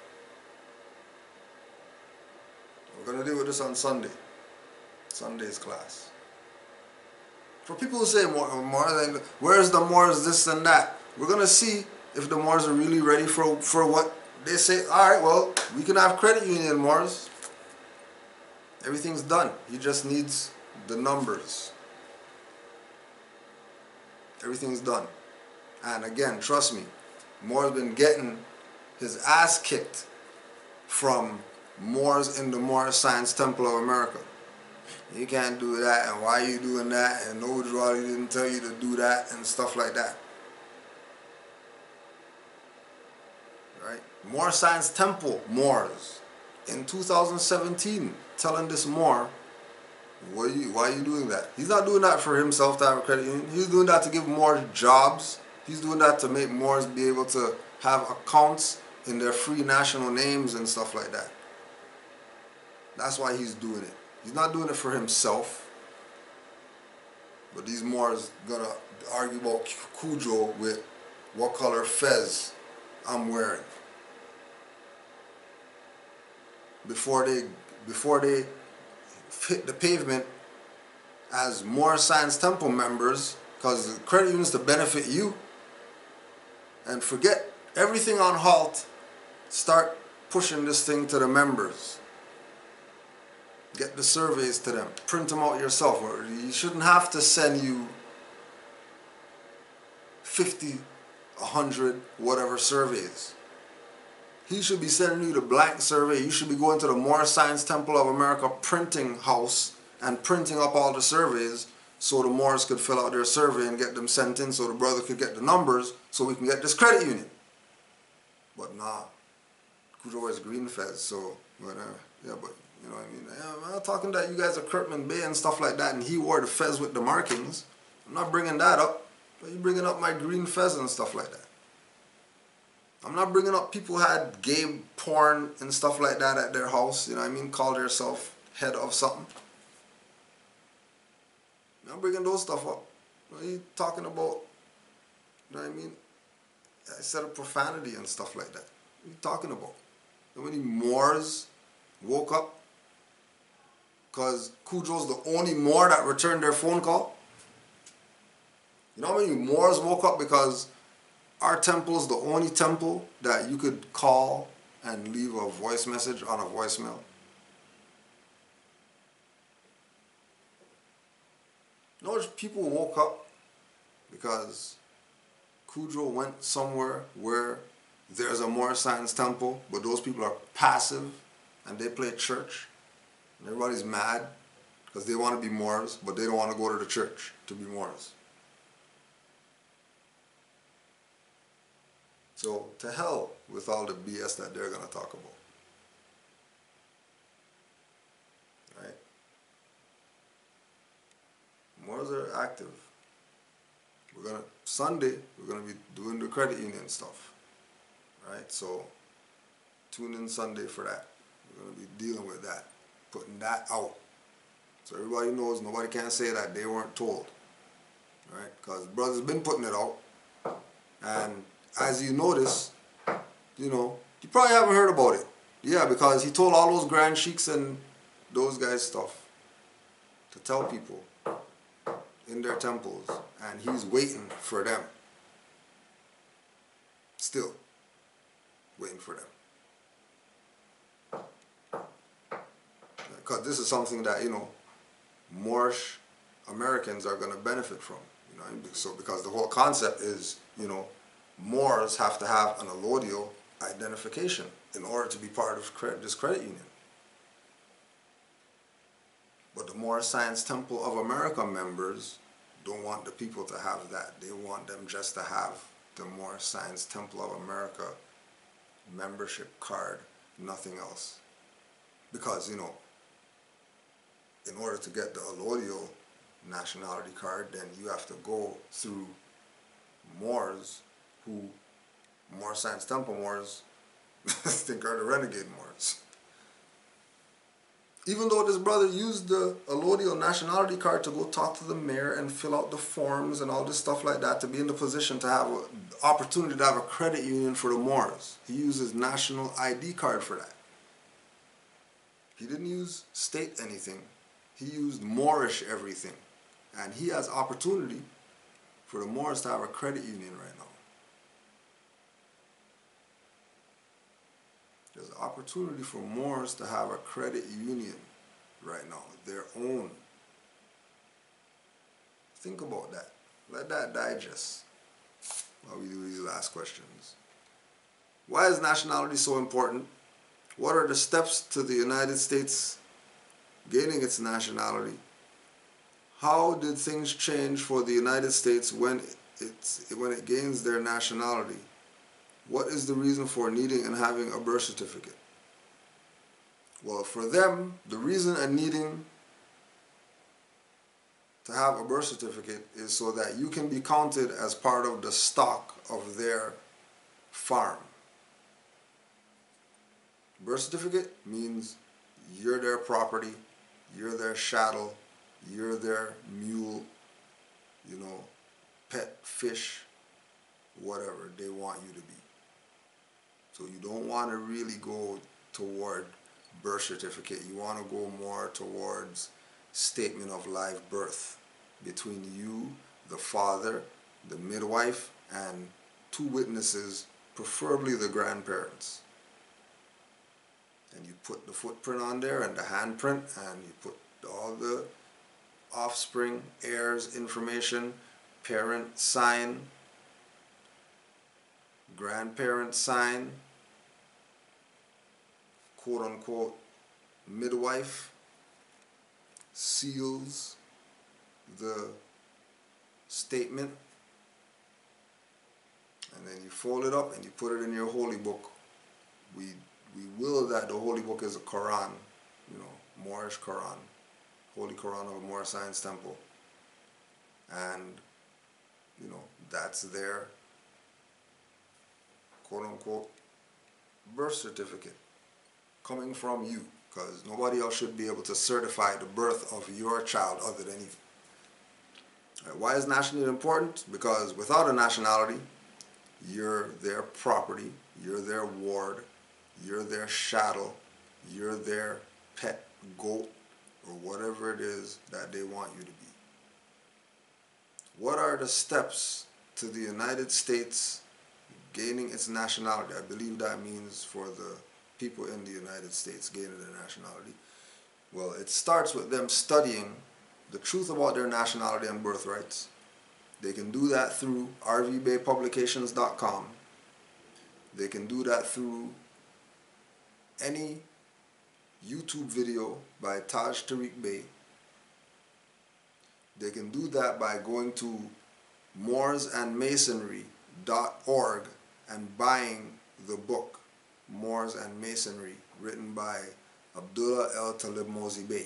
We're going to deal with this on Sunday. Sunday's class. For people who say, Moors, where's the Moors, this and that, we're going to see if the Moors are really ready for, for what they say. Alright, well, we can have credit union Moors. Everything's done. He just needs the numbers. Everything's done. And again, trust me, Moor's been getting his ass kicked from Moors in the Moorish Science Temple of America. You can't do that, and why are you doing that, and Noble Drew Ali didn't tell you to do that, and stuff like that. Right? Moorish Science Temple Moors in two thousand seventeen telling this Moor, what are you, why are you doing that? He's not doing that for himself to have a credit union. He's doing that to give Moors jobs. He's doing that to make Moors be able to have accounts in their free national names and stuff like that. That's why he's doing it. He's not doing it for himself. But these Moors gonna argue about Cujo with what color fez I'm wearing. Before they before they hit the pavement as Moorish Science Temple members, because the credit union is to benefit you. And forget everything on halt. Start pushing this thing to the members. Get the surveys to them. Print them out yourself. You shouldn't have to send you fifty, a hundred, whatever surveys. He should be sending you the blank survey. You should be going to the Moorish Science Temple of America printing house and printing up all the surveys so the Moors could fill out their survey and get them sent in so the brother could get the numbers so we can get this credit union. But nah, Cujo wears green fez, so, but, uh, yeah, but You know what I mean? I'm not talking that you guys are Kirkman Bay and stuff like that and he wore the fez with the markings. I'm not bringing that up. But you bringing up my green fez and stuff like that. I'm not bringing up people who had gay porn and stuff like that at their house. You know what I mean? Call themselves head of something. I'm not bringing those stuff up. What are you talking about? You know what I mean? I said a profanity and stuff like that. What are you talking about? How many Moors woke up because Cujo's the only Moor that returned their phone call? You know how many Moors woke up because our temple is the only temple that you could call and leave a voice message on a voicemail? You know, people woke up because Cujo went somewhere where there's a Moorish Science temple, but those people are passive and they play church. And everybody's mad because they want to be Moors, but they don't want to go to the church to be Moors. So to hell with all the B S that they're going to talk about. Right? Moors are active. We're going to, Sunday, we're going to be doing the credit union stuff. Right? So tune in Sunday for that. We're going to be dealing with that. Putting that out. So everybody knows, nobody can say that they weren't told. Right? Because brother's been putting it out. And as you notice, you know, you probably haven't heard about it. Yeah, because he told all those grand sheiks and those guys stuff to tell people in their temples, and he's waiting for them. Still waiting for them. Because this is something that, you know, Moorish Americans are going to benefit from. You know, so because the whole concept is, you know, Moors have to have an allodial identification in order to be part of credit, this credit union. But the Moorish Science Temple of America members don't want the people to have that. They want them just to have the Moorish Science Temple of America membership card, nothing else. Because, you know, in order to get the allodial nationality card, then you have to go through Moors who Moorish Science Temple Moors think are the renegade Moors. Even though this brother used the allodial nationality card to go talk to the mayor and fill out the forms and all this stuff like that to be in the position to have an opportunity to have a credit union for the Moors. He used his national I D card for that. He didn't use state anything. He used Moorish everything. And he has opportunity for the Moors to have a credit union right now. There's an opportunity for Moors to have a credit union right now, their own. Think about that. Let that digest while we do these last questions. Why is nationality so important? What are the steps to the United States gaining its nationality? How did things change for the United States when it's, when it gains their nationality? What is the reason for needing and having a birth certificate? Well, for them, the reason and needing to have a birth certificate is so that you can be counted as part of the stock of their farm. Birth certificate means you're their property, you're their chattel, you're their mule, you know, pet, fish, whatever they want you to be. So you don't want to really go toward birth certificate. You want to go more towards statement of live birth between you, the father, the midwife, and two witnesses, preferably the grandparents. And you put the footprint on there and the handprint, and you put all the offspring, heirs, information, parent sign, grandparent sign, quote unquote midwife, seals the statement, and then you fold it up and you put it in your holy book. We we will that the holy book is a Quran, you know, Moorish Quran, Holy Quran of Moorish Science Temple. And, you know, that's their quote-unquote birth certificate coming from you, because nobody else should be able to certify the birth of your child other than you. Right, why is nationality important? Because without a nationality, you're their property, you're their ward, you're their chattel, you're their pet goat, or whatever it is that they want you to be. What are the steps to the United States gaining its nationality? I believe that means for the people in the United States gaining their nationality. Well, it starts with them studying the truth about their nationality and birthrights. They can do that through r v bay publications dot com. They can do that through any YouTube video by Taj Tariq Bey. They can do that by going to moors and masonry dot org and buying the book Moors and Masonry, written by Abdullah El Talib Mozi Bey.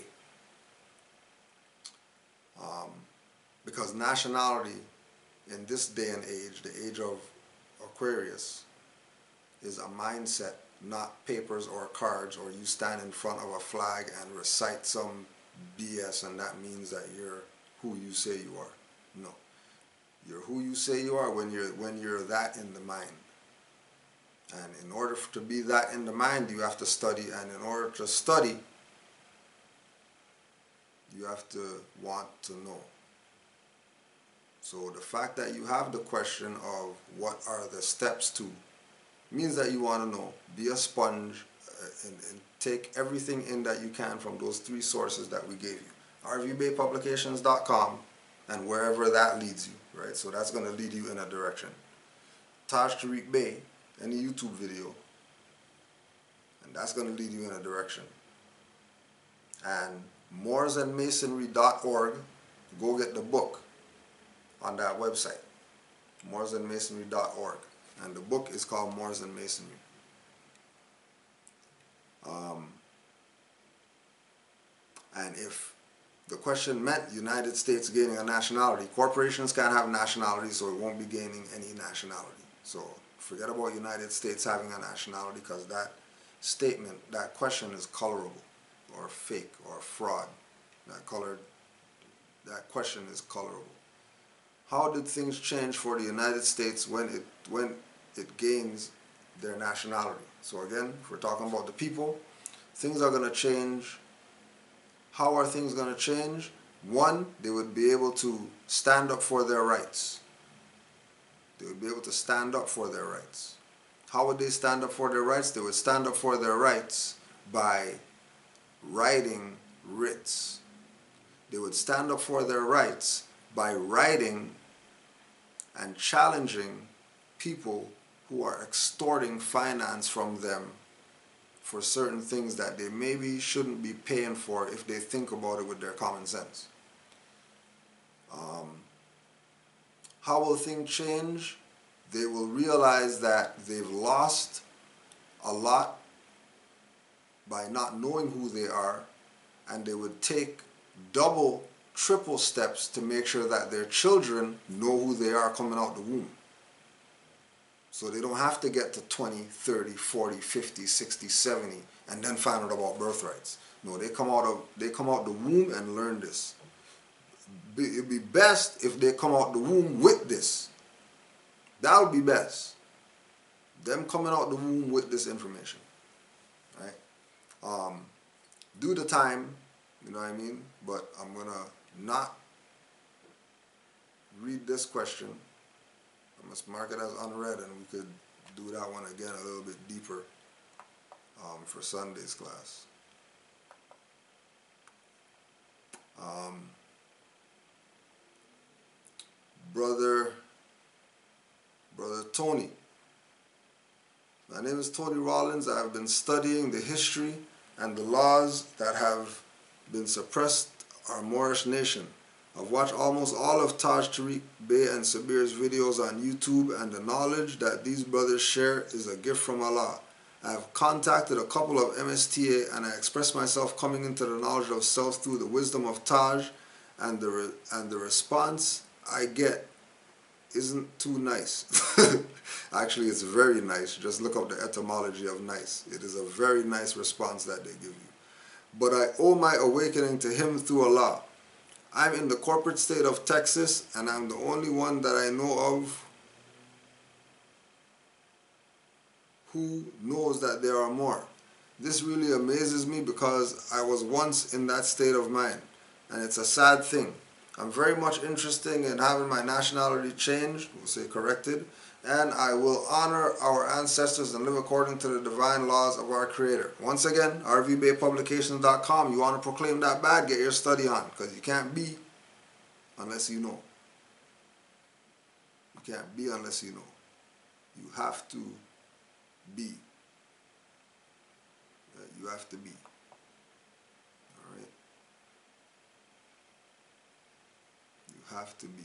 Um, because nationality in this day and age, the age of Aquarius, is a mindset, not papers or cards, or you stand in front of a flag and recite some B S and that means that you're who you say you are. No. You're who you say you are when you're when you're that in the mind. And in order to be that in the mind, you have to study, and in order to study, you have to want to know. So the fact that you have the question of what are the steps to means that you want to know. Be a sponge uh, and, and take everything in that you can from those three sources that we gave you. r v bay publications dot com and wherever that leads you, right? So that's going to lead you in a direction. Taj Tariq Bey, any YouTube video, and that's going to lead you in a direction. And moors and masonry dot org, go get the book on that website, moors and masonry dot org, and the book is called Moors and Masonry. Um, and if the question meant United States gaining a nationality, corporations can't have nationality, so it won't be gaining any nationality. So forget about United States having a nationality, because that statement, that question is colorable or fake or fraud. That colored, that question is colorable. How did things change for the United States when it when it gains their nationality? So again, if we're talking about the people, things are going to change. How are things going to change? One, they would be able to stand up for their rights. They would be able to stand up for their rights. How would they stand up for their rights? They would stand up for their rights by writing writs. They would stand up for their rights by writing and challenging people who are extorting finance from them for certain things that they maybe shouldn't be paying for if they think about it with their common sense. Um, how will things change? They will realize that they've lost a lot by not knowing who they are, and they would take double, triple steps to make sure that their children know who they are coming out the womb. So they don't have to get to twenty, thirty, forty, fifty, sixty, seventy and then find out about birthrights. No, they come out of they come out the womb and learn this. It'd be best if they come out the womb with this. That would be best. Them coming out the womb with this information. Right? Um, do the time, you know what I mean? But I'm going to not read this question. I must mark it as unread, and we could do that one again a little bit deeper um, for Sunday's class. Um, brother, brother Tony. My name is Tony Rollins. I have been studying the history and the laws that have been suppressed our Moorish nation. I've watched almost all of Taj Tariq Bey and Sabir's videos on YouTube, and the knowledge that these brothers share is a gift from Allah. I've contacted a couple of M S T A and I expressed myself coming into the knowledge of self through the wisdom of Taj, and the, re and the response I get isn't too nice. Actually, it's very nice. Just look up the etymology of nice. It is a very nice response that they give you. But I owe my awakening to him through Allah. I'm in the corporate state of Texas, and I'm the only one that I know of who knows that there are more. This really amazes me because I was once in that state of mind, and it's a sad thing. I'm very much interested in having my nationality changed, we'll say corrected, and I will honor our ancestors and live according to the divine laws of our Creator. Once again, R V Bay Publications dot com. You want to proclaim that bad, get your study on, because you can't be unless you know. You can't be unless you know. You have to be. You have to be. All right? You have to be.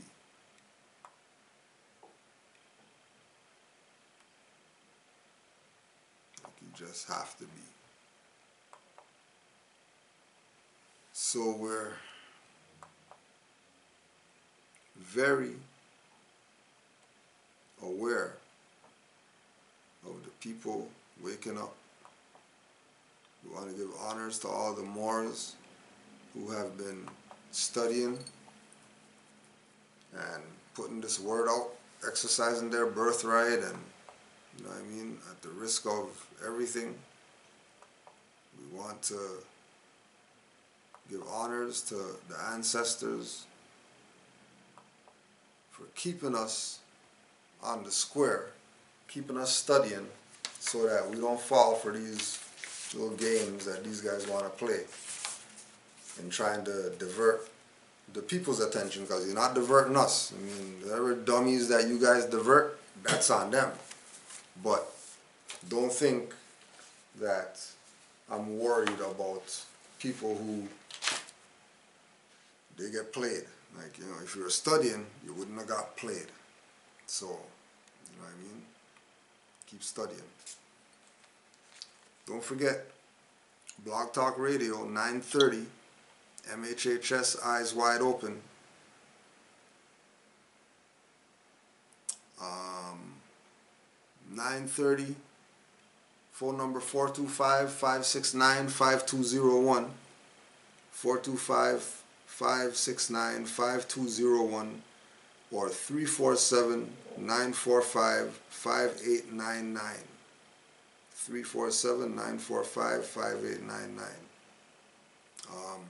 Like you just have to be. So we're very aware of the people waking up. We want to give honors to all the Moors who have been studying and putting this word out, exercising their birthright, and, you know what I mean, at the risk of everything. We want to give honors to the ancestors for keeping us on the square, keeping us studying, so that we don't fall for these little games that these guys want to play and trying to divert the people's attention, because you're not diverting us. I mean, whatever dummies that you guys divert, that's on them. But don't think that I'm worried about people who they get played. Like, you know, if you were studying, you wouldn't have got played. So, you know what I mean? Keep studying. Don't forget, Blog Talk Radio, nine thirty, M H H S Eyes Wide Open. Um, nine thirty, phone number four two five, five six nine, five two zero one, four two five, five six nine, five two zero one, or three four seven, nine four five, five eight nine nine. three four seven, nine four five, five eight nine nine. Um,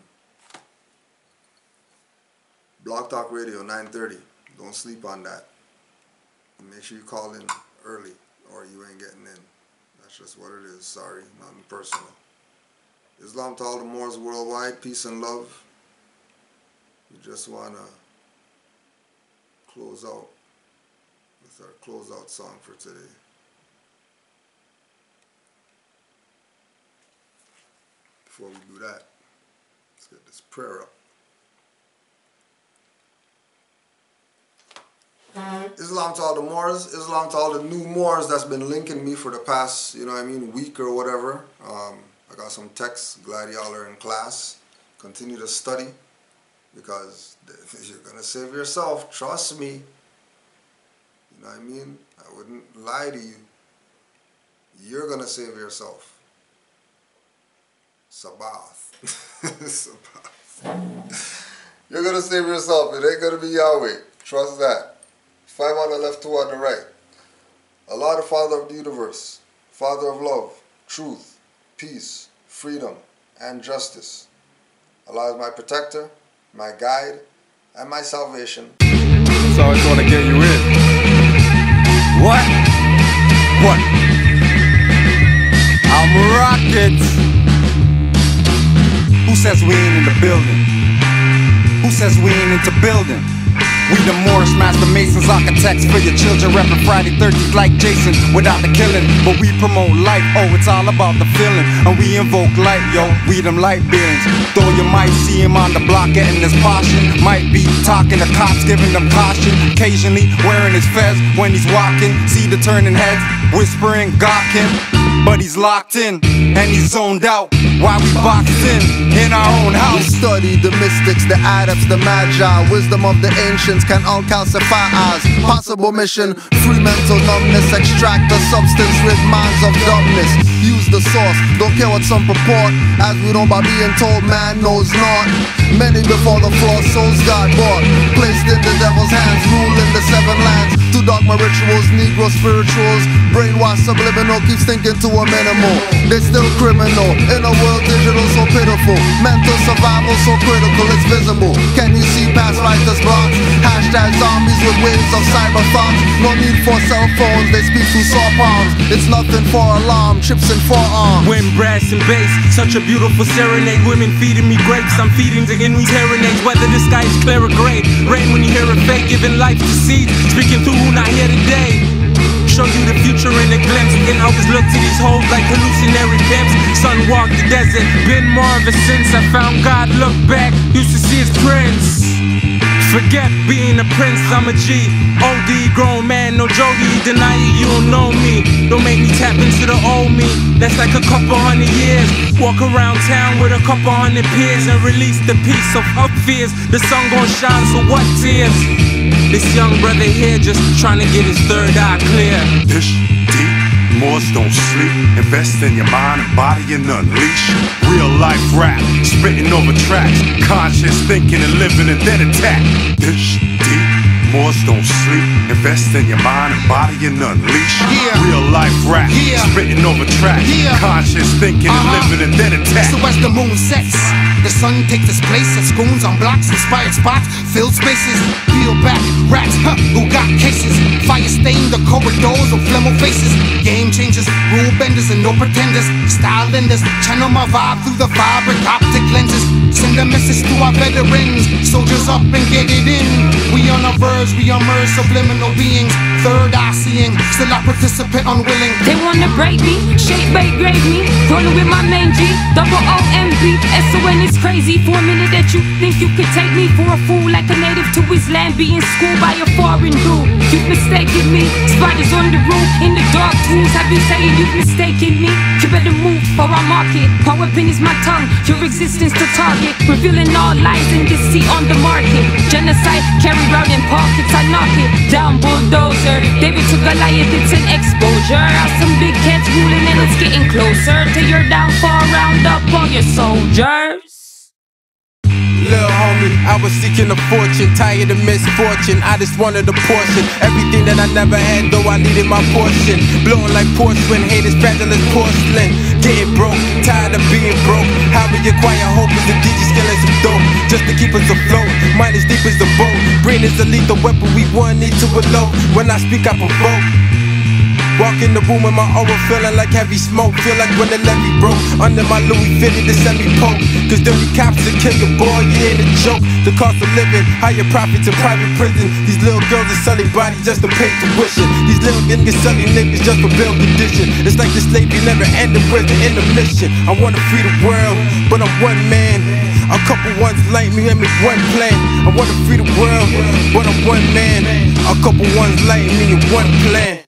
Blog Talk Radio, nine thirty. Don't sleep on that. And make sure you call in early or you ain't getting in. That's just what it is. Sorry, nothing personal. Islam to all the Moors worldwide. Peace and love. We just want to close out with our closeout song for today. Before we do that, let's get this prayer up. Islam to all the Moors, Islam to all the new Moors that's been linking me for the past, you know what I mean, week or whatever. Um, I got some texts, glad y'all are in class. Continue to study, because you're going to save yourself, trust me. You know what I mean? I wouldn't lie to you. You're going to save yourself. Sabath. Sabath. You're going to save yourself. It ain't going to be Yahweh. Trust that. Five on the left, two on the right. Allah, the Father of the universe, Father of love, truth, peace, freedom, and justice. Allah is my protector, my guide, and my salvation. So I want to get you in. What? What? I'm Rockets. Who says we ain't in the building? Who says we ain't into building? We the Moorish master masons, architects for your children, reppin' Friday thirteenth like Jason without the killing. But we promote life, oh it's all about the feeling. And we invoke light, yo, we them light beings. Though you might see him on the block getting his portion, might be talking to cops, giving them caution. Occasionally wearing his fez when he's walking, see the turning heads, whispering gawking. but he's locked in and he's zoned out while we boxed in in our own house. We study the mystics, the adepts, the magi. Wisdom of the ancients can uncalcify eyes. Possible mission, free mental numbness. Extract the substance, rid minds of dumbness. Use the source, don't care what some purport, as we don't by being told man knows not. Many before the floor, souls got bought, placed in the devil's hands, ruling the seven lands. Through dogma rituals, negro spirituals, brainwash subliminal, keeps thinking to a minimal. They still criminal, in a world digital so pitiful. Mental survival so critical, it's visible. Can you see past writers' blocks? Hashtag zombies with waves of cyber thoughts. No need for cell phones, they speak through saw palms. It's nothing for alarm, chips and forearms. Wind, brass and bass, such a beautiful serenade. Women feeding me grapes, I'm feeding the in serenades. Whether the sky is clear or gray, rain when you hear it fake, giving life to seeds, speaking through who not here today. Show you the future in a glimpse, and always look to these hoes like hallucinatory pimps. Sun walked the desert, been more of a since I found God. Look back, used to see his prince. Forget being a prince, I'm a G. O D, grown man, no Jody. Deny it, you don't know me. Don't make me tap into the old me. That's like a couple hundred years. Walk around town with a couple hundred peers and release the peace of up fears. The sun gon' shine, so what tears? This young brother here just trying to get his third eye clear. This deep, Moors don't sleep. Invest in your mind and body and unleash. Real life rap, spitting over tracks. Conscious thinking and living and then attack. This deep, Moors don't sleep. Invest in your mind and body and unleash. Yeah. Real life rap, Yeah. spitting over tracks. Yeah. Conscious thinking Uh-huh. and living and then attack. So as the moon sets, the sun takes its place at schoons on blocks, inspired spots, filled spaces. Peel back, rats, huh, who got cases? Fire stain the corridors of flemmo faces. Game changers, rule benders and no pretenders. Style lenders, channel my vibe through the vibrant optic lenses. Send a message to our veterans, soldiers up and get it in. We on our verge, we emerge subliminal beings. Third eye seeing, still I participate unwilling. They wanna break me, shape, bait, grade me. Rolling with my main G, double O M B. S O N is crazy for a minute that you think you could take me for a fool, like a native to his land, being schooled by a foreign dude. You've mistaken me, spiders on the roof, in the dark tools. I've been saying you've mistaken me. You better move or I mark it. Power pin is my tongue, your existence to target. Revealing all lies and deceit on the market. Genocide carried out in pockets, I knock it down, bulldozer. David to Goliath, it's an exposure. Some big cats ruling and it's getting closer to your downfall. Round up all your soldiers. Little homie, I was seeking a fortune, tired of misfortune. I just wanted a portion, everything that I never had, though I needed my portion. Blowing like porcelain, haters fragile as porcelain. Getting broke, tired of being broke. How we acquire hope is the D J skill and some dope, just to keep us afloat. Mind as deep as the boat, brain is a lethal weapon. We one need to elope. When I speak, I provoke. Walk in the room with my aura feeling like heavy smoke. Feel like when the levee broke under my Louis fitted the semi-poke. Cause dirty cops will kill your boy, you ain't a joke. The cost of living, higher profits in private prison. These little girls are selling bodies just to pay tuition. These little niggas selling niggas just for bail condition. It's like the slavery never ended, where's the intermission? I wanna free the world, but I'm one man. A couple ones like me and make one plan. I wanna free the world, but I'm one man. A couple ones like me and one plan.